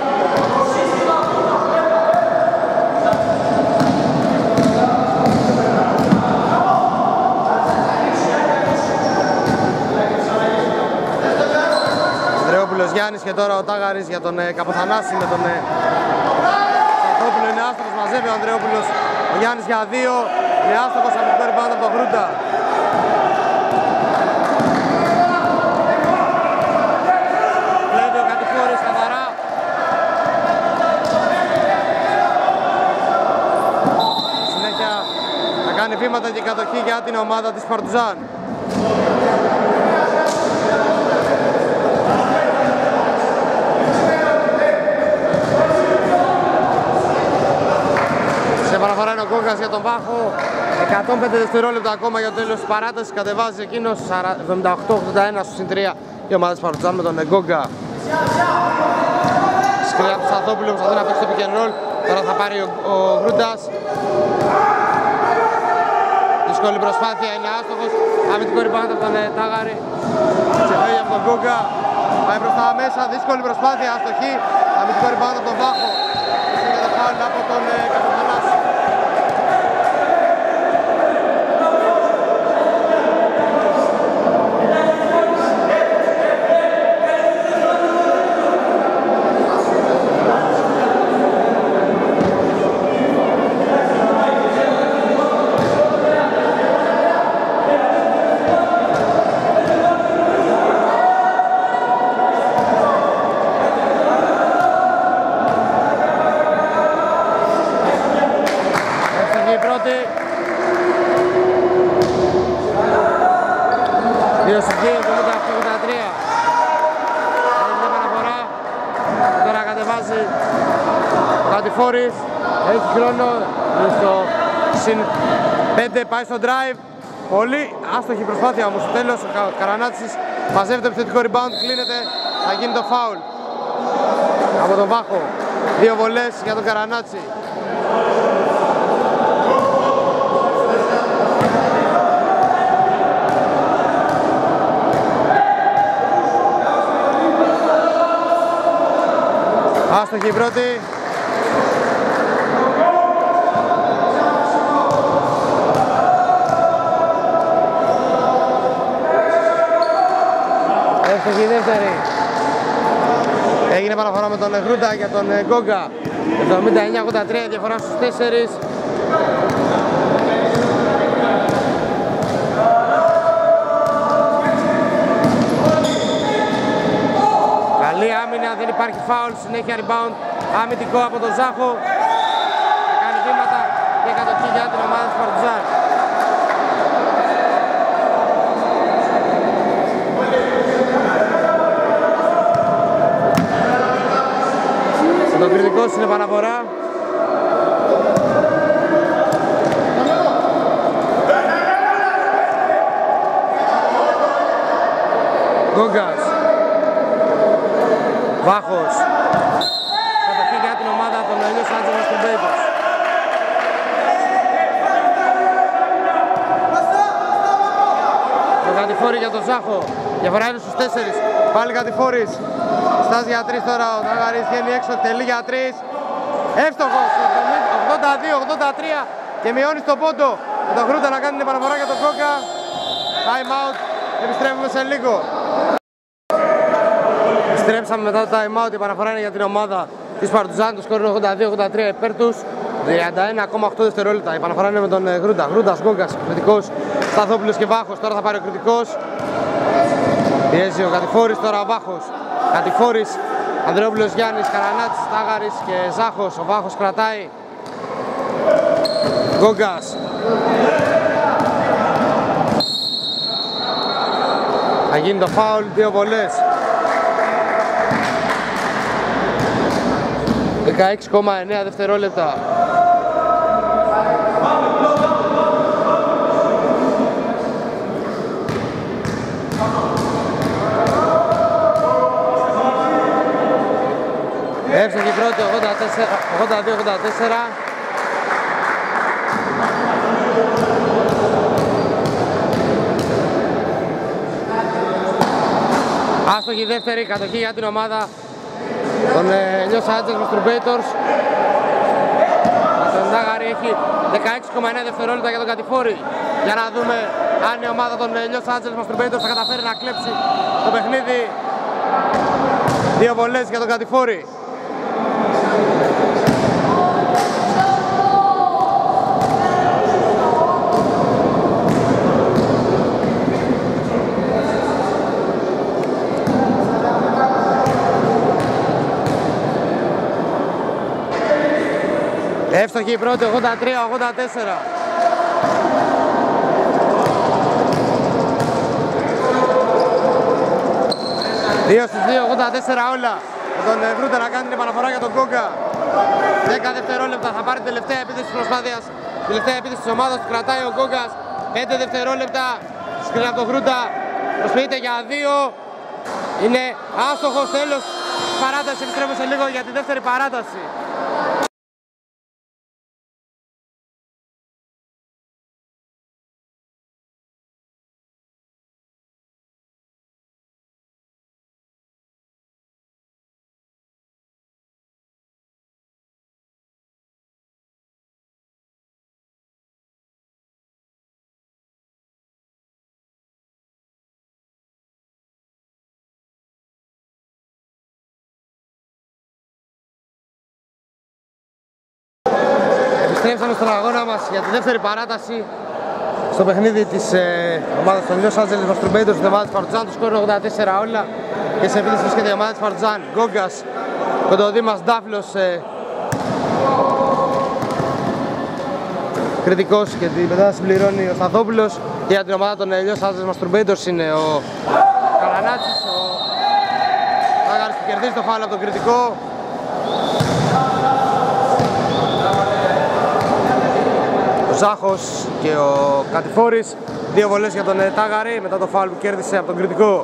Γιάννης και τώρα ο Τάγαρης για τον ε, Καποθανάση με τον ε, Σταθόπουλο, είναι άστοχος, μαζεύει ο Ανδρεόπουλος, ο Γιάννης για δύο, είναι άστοχος από τον rebound από τον Γκρούντα. κάνει βήματα και κατοχή για την ομάδα της Παρτουζάν. Σε παραφορά είναι ο Γκόγκας για τον Βάχο. εκατόν πέντε δευτερόλεπτα ακόμα για το τέλος της παράτασης. Κατεβάζει εκείνος εβδομήντα οκτώ ογδόντα ένα στο συν τρία η ομάδα της Παρτουζάν με τον Γκόγκα. Σκριά του Σαθόπουλου προσπαθεί να παίξει το pick and roll. Τώρα θα πάρει ο, ο Γκρούντας. Δύσκολη προσπάθεια, είναι άστοχος. Αμυντικό rebound από τον ε, Τάγαρη. Ξεφεύγει από τον Γκόγκα. Πάει προς τα μέσα, δύσκολη προσπάθεια, αστοχή. Αμυντικό rebound από τον Βάχο. Και το φάουλ από τον ε, Καπετανάση. δύο συν δύο, ογδόντα οκτώ ογδόντα τρία. Έχει μια παραφορά. Τώρα κατεβάζει ο Κατηφόρης. Έχει χρόνο. Είναι στο συν πέντε, πάει στο drive. Πολύ άστοχη προσπάθεια όμως. Στο τέλος ο Καρανάτσης μαζεύει το επιθετικό rebound, κλείνεται. Θα γίνει το foul από τον Βάχο. Δύο βολές για τον Καρανάτσι. Άστοχη η πρώτη. Εύστοχη η δεύτερη. Έγινε παραφορά με τον Γκρούντα για τον Γκόγκα. εβδομήντα εννιά ογδόντα τρία, διαφορά στους τέσσερις. Καλή άμυνα, δεν υπάρχει φάουλ, συνέχεια rebound, αμυντικό από τον Ζάχο. Θα κάνει βήματα και κατοχή για την ομάδα της Παρτουζάν. Το κριτικός είναι παραφορά. Γκόγκας. Βάχος. Κατοχή για την ομάδα των Los Angeles Trailblazers. Το Κατηφόρη για τον Ζάχο. Διαφορά είναι στους τέσσερις. Πάλι Κατηφόρης. Στάζει για τρεις τώρα. Ο Ταγαρής βγαίνει έξω. Τελεί για τρεις. Εύστοχος. ογδόντα δύο ογδόντα τρία. Και μειώνει στον πόντο. Με τον Γκρούντα να κάνει την επαναφορά για τον Γκόγκα. Time out. Επιστρέφουμε σε λίγο. Επιστρέψαμε μετά το time out. Η επαναφορά είναι για την ομάδα της Παρτουζάν. Το σκορ είναι ογδόντα δύο ογδόντα τρία υπέρ τους. τριάντα ένα κόμμα οκτώ δευτερόλεπτα. Η επαναφορά είναι με τον Γκρούντα. Γκρούντας, Γκόγκας, κριτικός. Σταθόπουλος και Βάχος. Τώρα θα πάρει ο κριτικός. Πιέζει ο Κατηφόρης, τώρα ο Βάχος. Κατηφόρης, Ανδρεόπουλος, Γιάννης, Καρανάτσης, Τάγαρης και Ζάχος. Ο Βάχος κρατάει. Γκόγκας. Θα γίνει το φάουλ, δύο βολές. δεκαέξι κόμμα εννέα δευτερόλεπτα. Εύστοχη η πρώτη, ογδόντα δύο ογδόντα τέσσερα. Άστοχη η δεύτερη, κατοχή για την ομάδα των Los Angeles Trailblazers. Τον Τάγαρη έχει δεκαέξι κόμμα εννέα δευτερόλεπτα για τον Κατηφόρη. Για να δούμε αν η ομάδα των Los Angeles Trailblazers θα καταφέρει να κλέψει το παιχνίδι. Δύο βολές για τον Κατηφόρη. Εύστοχη η πρώτη, ογδόντα τρία ογδόντα τέσσερα. δύο στους δύο, ογδόντα τέσσερα όλα. Με τον Βρούτα να κάνει την επαναφορά για τον Γκόγκα. δέκα δευτερόλεπτα θα πάρει την τελευταία επίθεση της προσπάθειας. Τελευταία επίθεση της ομάδας που κρατάει ο Γκόγκας. πέντε δευτερόλεπτα. Σκρίνει από τον Βρούτα. Προσποιείται για δύο. Είναι άστοχος, τέλος παράταση. Επιστρέφω σε λίγο για τη δεύτερη παράταση. Επιστρέψαμε στον αγώνα μας για τη δεύτερη παράταση στο παιχνίδι της ε, ομάδας των Los Angeles Masturbators, την ομάδα της Παρτιζάν. Το σκόρ ογδόντα τέσσερα όλα και σε επίθεση βρίσκεται η ομάδα της Παρτιζάν. Γκόγκας, Κοντοδήμας, Ντάφλος, ε, κριτικός και την πεντάδα συμπληρώνει ο Σταθόπουλος. Και για την ομάδα των Los Angeles Masturbators είναι ο Καλανάτσης, ο Τάγαρης που κερδίζει το φάουλ από τον κριτικό. Ο Ζάχος και ο Κατηφόρης, δύο βολές για τον Τάγαρη μετά το φάουλ που κέρδισε από τον κριτικό.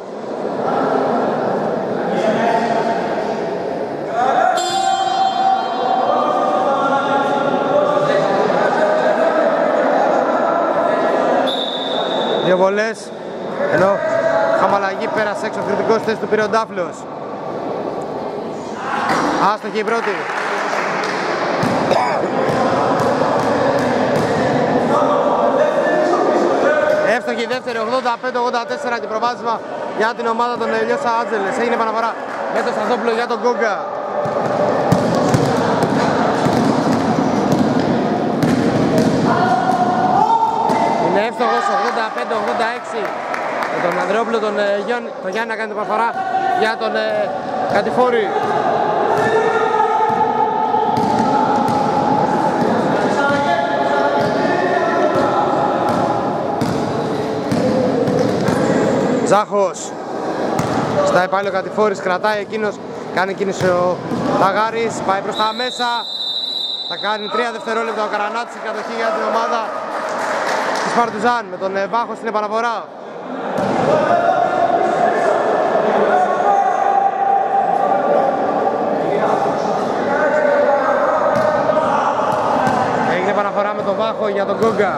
Δύο βολές, ενώ χαμαλαγή πέρασε έξω ο κριτικός, θέση του πήρε ο Ντάφλος. Άστοχη η πρώτη. Εύστοχη η δεύτερη, ογδόντα πέντε ογδόντα τέσσερα και προβάδισμα για την ομάδα των Los Angeles. Έγινε επαναφορά με τον Σταθόπουλο για τον Γκόγκα. Είναι εύστοχος, ογδόντα πέντε ογδόντα έξι με τον Ανδρεόπουλο, τον, τον Γιάννη να κάνει την επαναφορά για τον ε, Κατηφόρη. Ζάχος, στάει πάλι ο Κατηφόρης, κρατάει εκείνος, κάνει κίνηση ο Ταγάρης, πάει προς τα μέσα, θα κάνει τρία δευτερόλεπτα ο Καρανάτσης, κατοχή για την ομάδα της Παρτιζάν με τον Βάχο στην επαναφορά. Έγινε επαναφορά με τον Βάχο για τον Γκόγκα.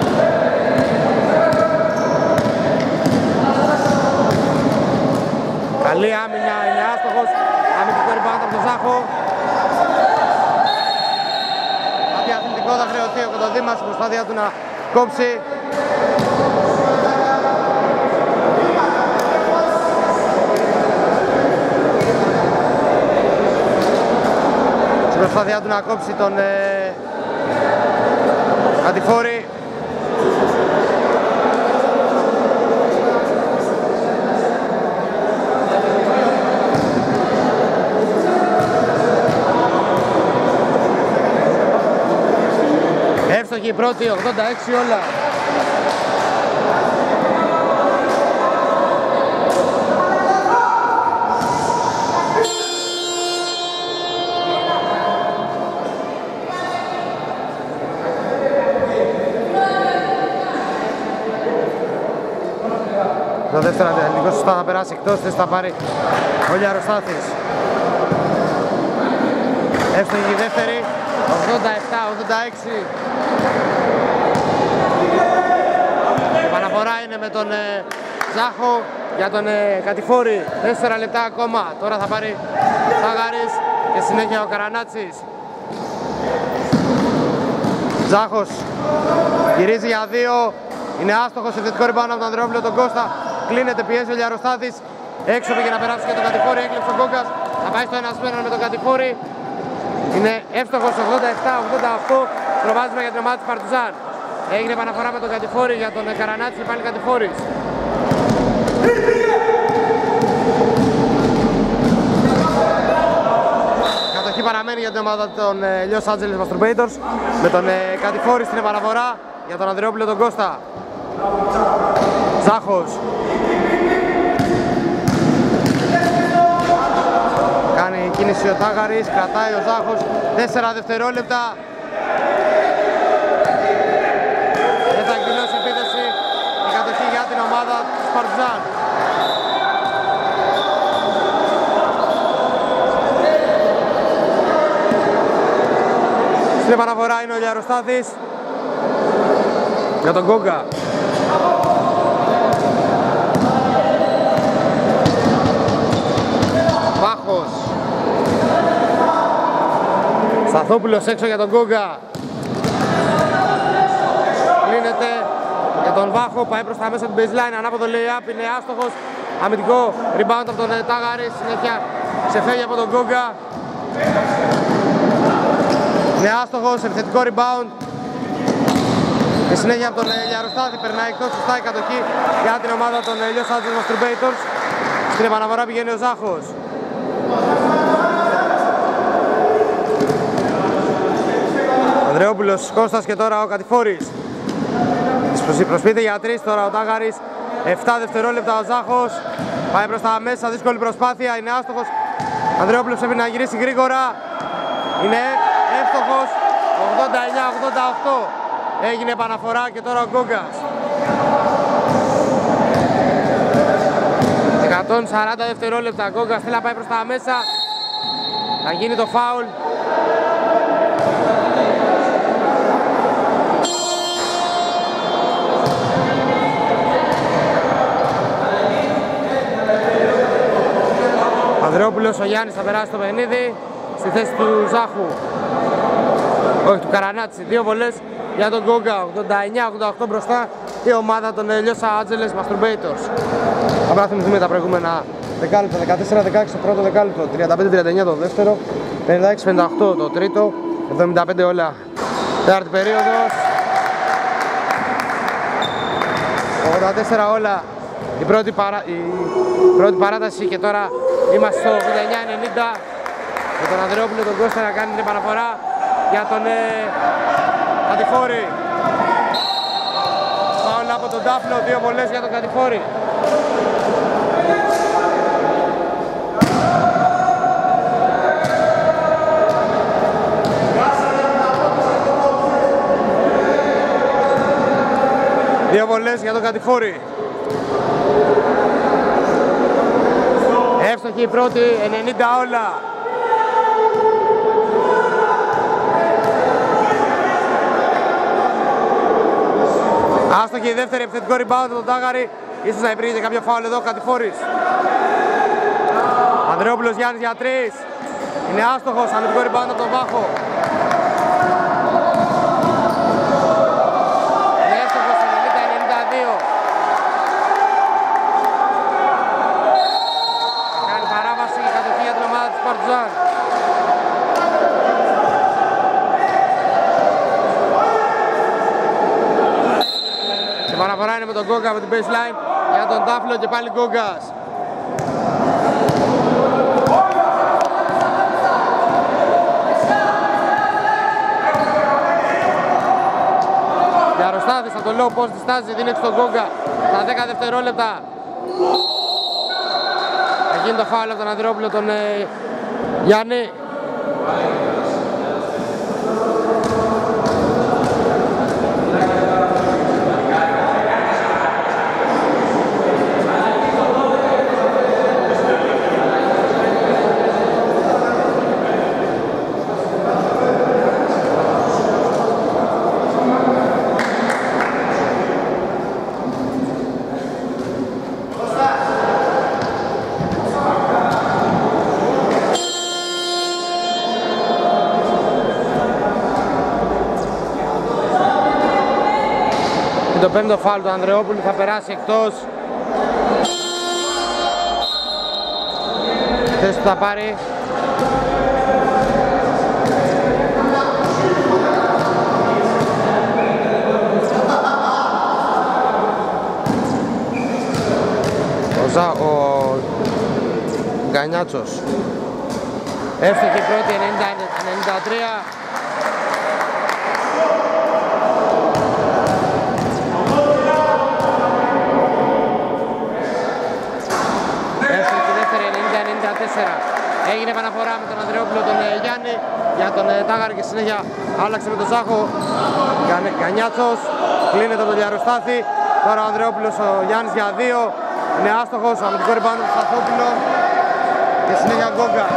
Καλή άμυνα, είναι άστοχος, αμυντικό rebound από τον Ζάχο. Κάτι αθλητικό θα χρεωθεί ο Κοντοδήμας στην προσπάθειά του να κόψει. Στην προσπάθειά του να κόψει τον ε, Κατηφόρη. Εύστοχη η πρώτη, ογδόντα έξι όλα. Το δεύτερο αντιαθλητικό σωστά θα περάσει εκτός, θες θα πάρει ο Λιαροστάθης. Εύστοχη η δεύτερη, ογδόντα επτά ογδόντα έξι. Η επαναφορά είναι με τον ε, Ζάχο για τον ε, Κατηφόρη. τέσσερα λεπτά ακόμα. Τώρα θα πάρει Τάγαρης και συνέχεια ο Καρανάτσης. Ζάχος γυρίζει για δύο. Είναι άστοχος, επιθετικό rebound από τον Ανδρεόπουλο, τον Κώστα. Κλείνεται, πιέζει ο Λιαροστάθης. Έξω πήγε να περάσει και τον Κατηφόρη. Έκλειψε ο Γκόγκας. Θα πάει στο ένα ένα με τον Κατηφόρη. Είναι εύστοχος, ογδόντα επτά ογδόντα οκτώ. Προβάδισμα για την ομάδα της Παρτιζάν. Έγινε επαναφορά με τον Κατηφόρη για τον Καρανάτσι και πάλι Κατηφόρης. Κατοχή παραμένει για την ομάδα των Los Angeles Masturbators με τον Κατηφόρη στην επαναφορά. για τον Ανδρεόπουλο τον Κώστα. Ζάχος. Κάνει κίνηση ο Τάγαρης, κρατάει ο Ζάχος, τέσσερα δευτερόλεπτα. Δεν θα εκδηλώσει επίθεση η κατοχή για την ομάδα της Παρτιζάν. Στην επαναφορά είναι ο Λιαροστάθης για τον Γκόγκα. Βάχος. Σταθόπουλος έξω για τον Γκόγκα. Κλείνεται για τον Βάχο, πάει προς τα μέσα του baseline, ανάποδο lay-up, είναι άστοχος. Αμυντικό rebound από τον Τάγαρη, συνέχεια ξεφεύγει από τον Γκόγκα. Είναι άστοχος, επιθετικό rebound. Και συνέχεια από τον Λιαροστάθη περνάει εκτός σωστά η κατοχή για την ομάδα των Los Angeles Masturbators. Στην επαναφορά πηγαίνει ο Ζάχος. Ανδρεόπουλος, Κώστας και τώρα ο Κατηφόρης. Προσποιείται για τρεις τώρα ο Τάγαρης. επτά δευτερόλεπτα ο Ζάχος. Πάει προς τα μέσα, δύσκολη προσπάθεια, είναι άστοχος. Ανδρεόπουλος πρέπει να γυρίσει γρήγορα. Είναι εύστοχος. ογδόντα εννιά ογδόντα οκτώ. Έγινε επαναφορά και τώρα ο Γκόγκας. εκατόν σαράντα δευτερόλεπτα. Γκόγκας θέλει να πάει προς τα μέσα. Θα γίνει το φάουλ. Ανδρεόπουλος, ο Γιάννης θα περάσει το παιχνίδι στη θέση του Ζάχου. Όχι, του Καρανάτση. Δύο βολές για τον Γκόγκα. ογδόντα εννιά ογδόντα οκτώ μπροστά η ομάδα των Los Angeles Masturbators. Θα θυμηθούμε τα προηγούμενα δεκάλεπτα. δεκατέσσερα δεκαέξι το πρώτο δεκάλεπτο, τριάντα πέντε τριάντα εννιά το δεύτερο, πενήντα έξι πενήντα οκτώ το τρίτο, εβδομήντα πέντε όλα. Τέταρτη περίοδος. ογδόντα τέσσερα όλα η πρώτη, παρά... η πρώτη παράταση και τώρα είμαστε στο ογδόντα εννιά ενενήντα με τον Ανδρεόπουλο τον Κώστα να κάνει την επαναφορά για τον ε, Κατηφόρη. Φάουλ από τον Τάφλο, δύο βολές για τον Κατηφόρη. Δύο βολές για τον Κατηφόρη. Εύστοχη η πρώτη, ενενήντα όλα. Άστοχη η δεύτερη, επιθετικό rebound από τον Τάγαρη. Ίσως να υπήρχε κάποιο φάουλ εδώ, Κατηφόρης. Ανδρεόπουλος Γιάννης για τρεις. Είναι άστοχος, αμυντικό rebound από τον Βάχο. Είναι εύστοχος, ενενήντα ενενήντα δύο. Κάνει παράβαση η κατοχή για την ομάδα της Παρτιζάν. Η παραφορά είναι με τον Γκόγκα από την baseline για τον Τάφλο και πάλι Γκόγκας. Γιαροστάθης από το low post τη στάση δίνει στον Γκόγκα στα δέκα δευτερόλεπτα. Θα γίνει το φάουλ από τον Ανδρεόπουλο τον ε, Γιάννη. Το πέμπτο φάουλ του Ανδρεόπουλου θα περάσει εκτός. Θέση του θα πάρει ο, Ζα, ο Γκανιάτσος. Εύστοχη πρώτη, ενενήντα ενενήντα τρία. Ανδρεόπουλο τον Γιάννη, για τον Τάγαρη και συνέχεια άλλαξε με τον Ζάχο. Γκανιάτσος, κλείνεται τον Λιαροστάθη. Τώρα ο Ανδρεόπουλος ο Γιάννης για δύο. Είναι άστοχος, αμυντικό rebound του Σταθόπουλο. Και συνέχεια Γκόγκας.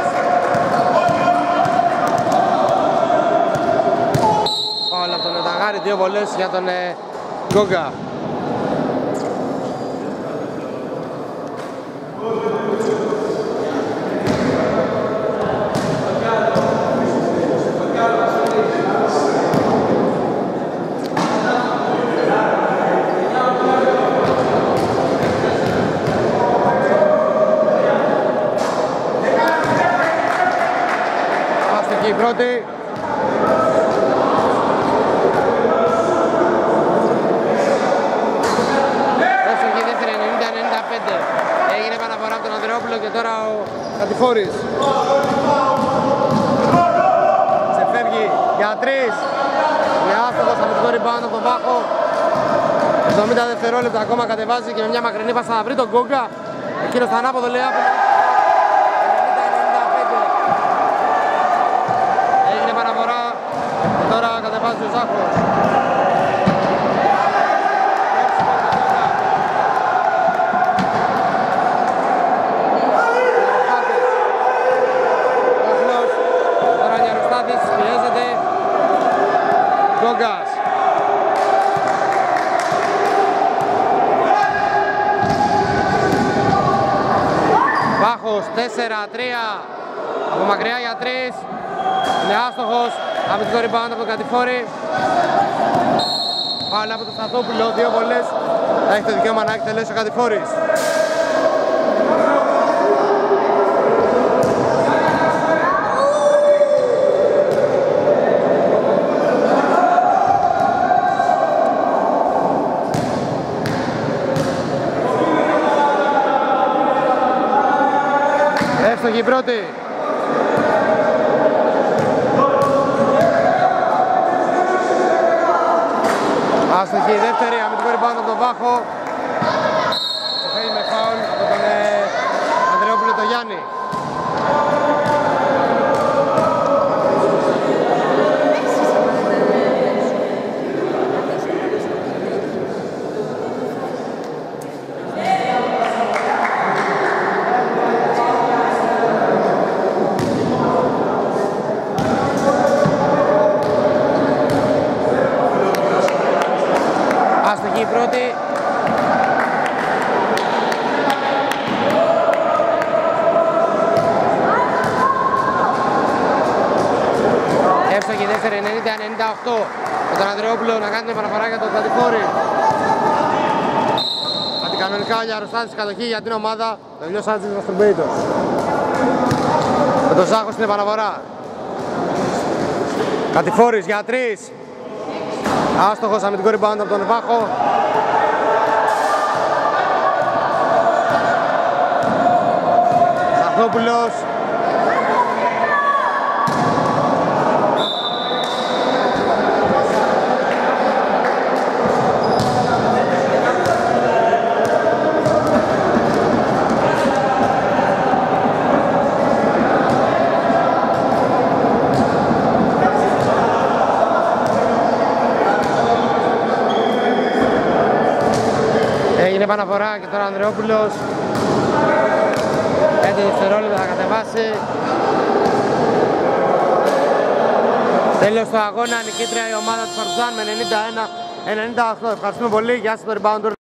Φάουλ από τον Ταγάρη, δύο βολές για τον Γκόγκα. Η πρώτη. Όσο και η δεύτερη ενενήντα ενενήντα πέντε. Έγινε επαναφορά από τον Ανδρεόπουλο και τώρα ο Κατηφόρης. Ξεφεύγει για τρεις. Είναι άστοχος, αμυντικό rebound από τον Βάχο. εβδομήντα δευτερόλεπτα ακόμα κατεβάζει και με μια μακρινή πάσα να βρει τον Γκόγκα. Εκείνος το ανάποδο λέει άπλο. Τώρα κατεβάζει ο Ζάχος. Τώρα ο Λιαροστάθης πιέζεται. Γκόγκας. Βάχος τέσσερα τρία. Από μακριά για τρεις. Είναι άστοχος. Αμυντικό rebound από τον Κατηφόρη. Πάλι από τον Σταθόπουλο, δύο βολές. Θα έχει το δικαίωμα να εκτελέσει ο Κατηφόρης. Εύστοχη η πρώτη. Άστοχη η δεύτερη, αμυντικό rebound από τον Βάχο. Ξεφεύγει με φάουλ από τον ε, Ανδρεόπουλο τον Γιάννη. Άστοχη η πρώτη. Εύστοχη η δεύτερη, ενενήντα ενενήντα οκτώ. Με τον Ανδρεόπουλο να κάνει την επαναφορά για τον Κατηφόρη. Αντικανονικά ο Λιαροστάθης κατοχή για την ομάδα. Το Λιός Άντζελς Μαστρουμπέιτος. Με τον Ζάχο στην επαναφορά. Κατηφόρης για τρεις. Άστοχος, αμυντικό rebound από τον Βάχο. Σταθόπουλος. Έγινε επαναφορά και τώρα ο Ανδρεόπουλος. πέντε δευτερόλεπτα θα κατεβάσει. Τέλος του αγώνα, νικήτρια η ομάδα του Παρτιζάν με ενενήντα ένα ενενήντα οκτώ. Ευχαριστούμε πολύ, γεια σας το rebound.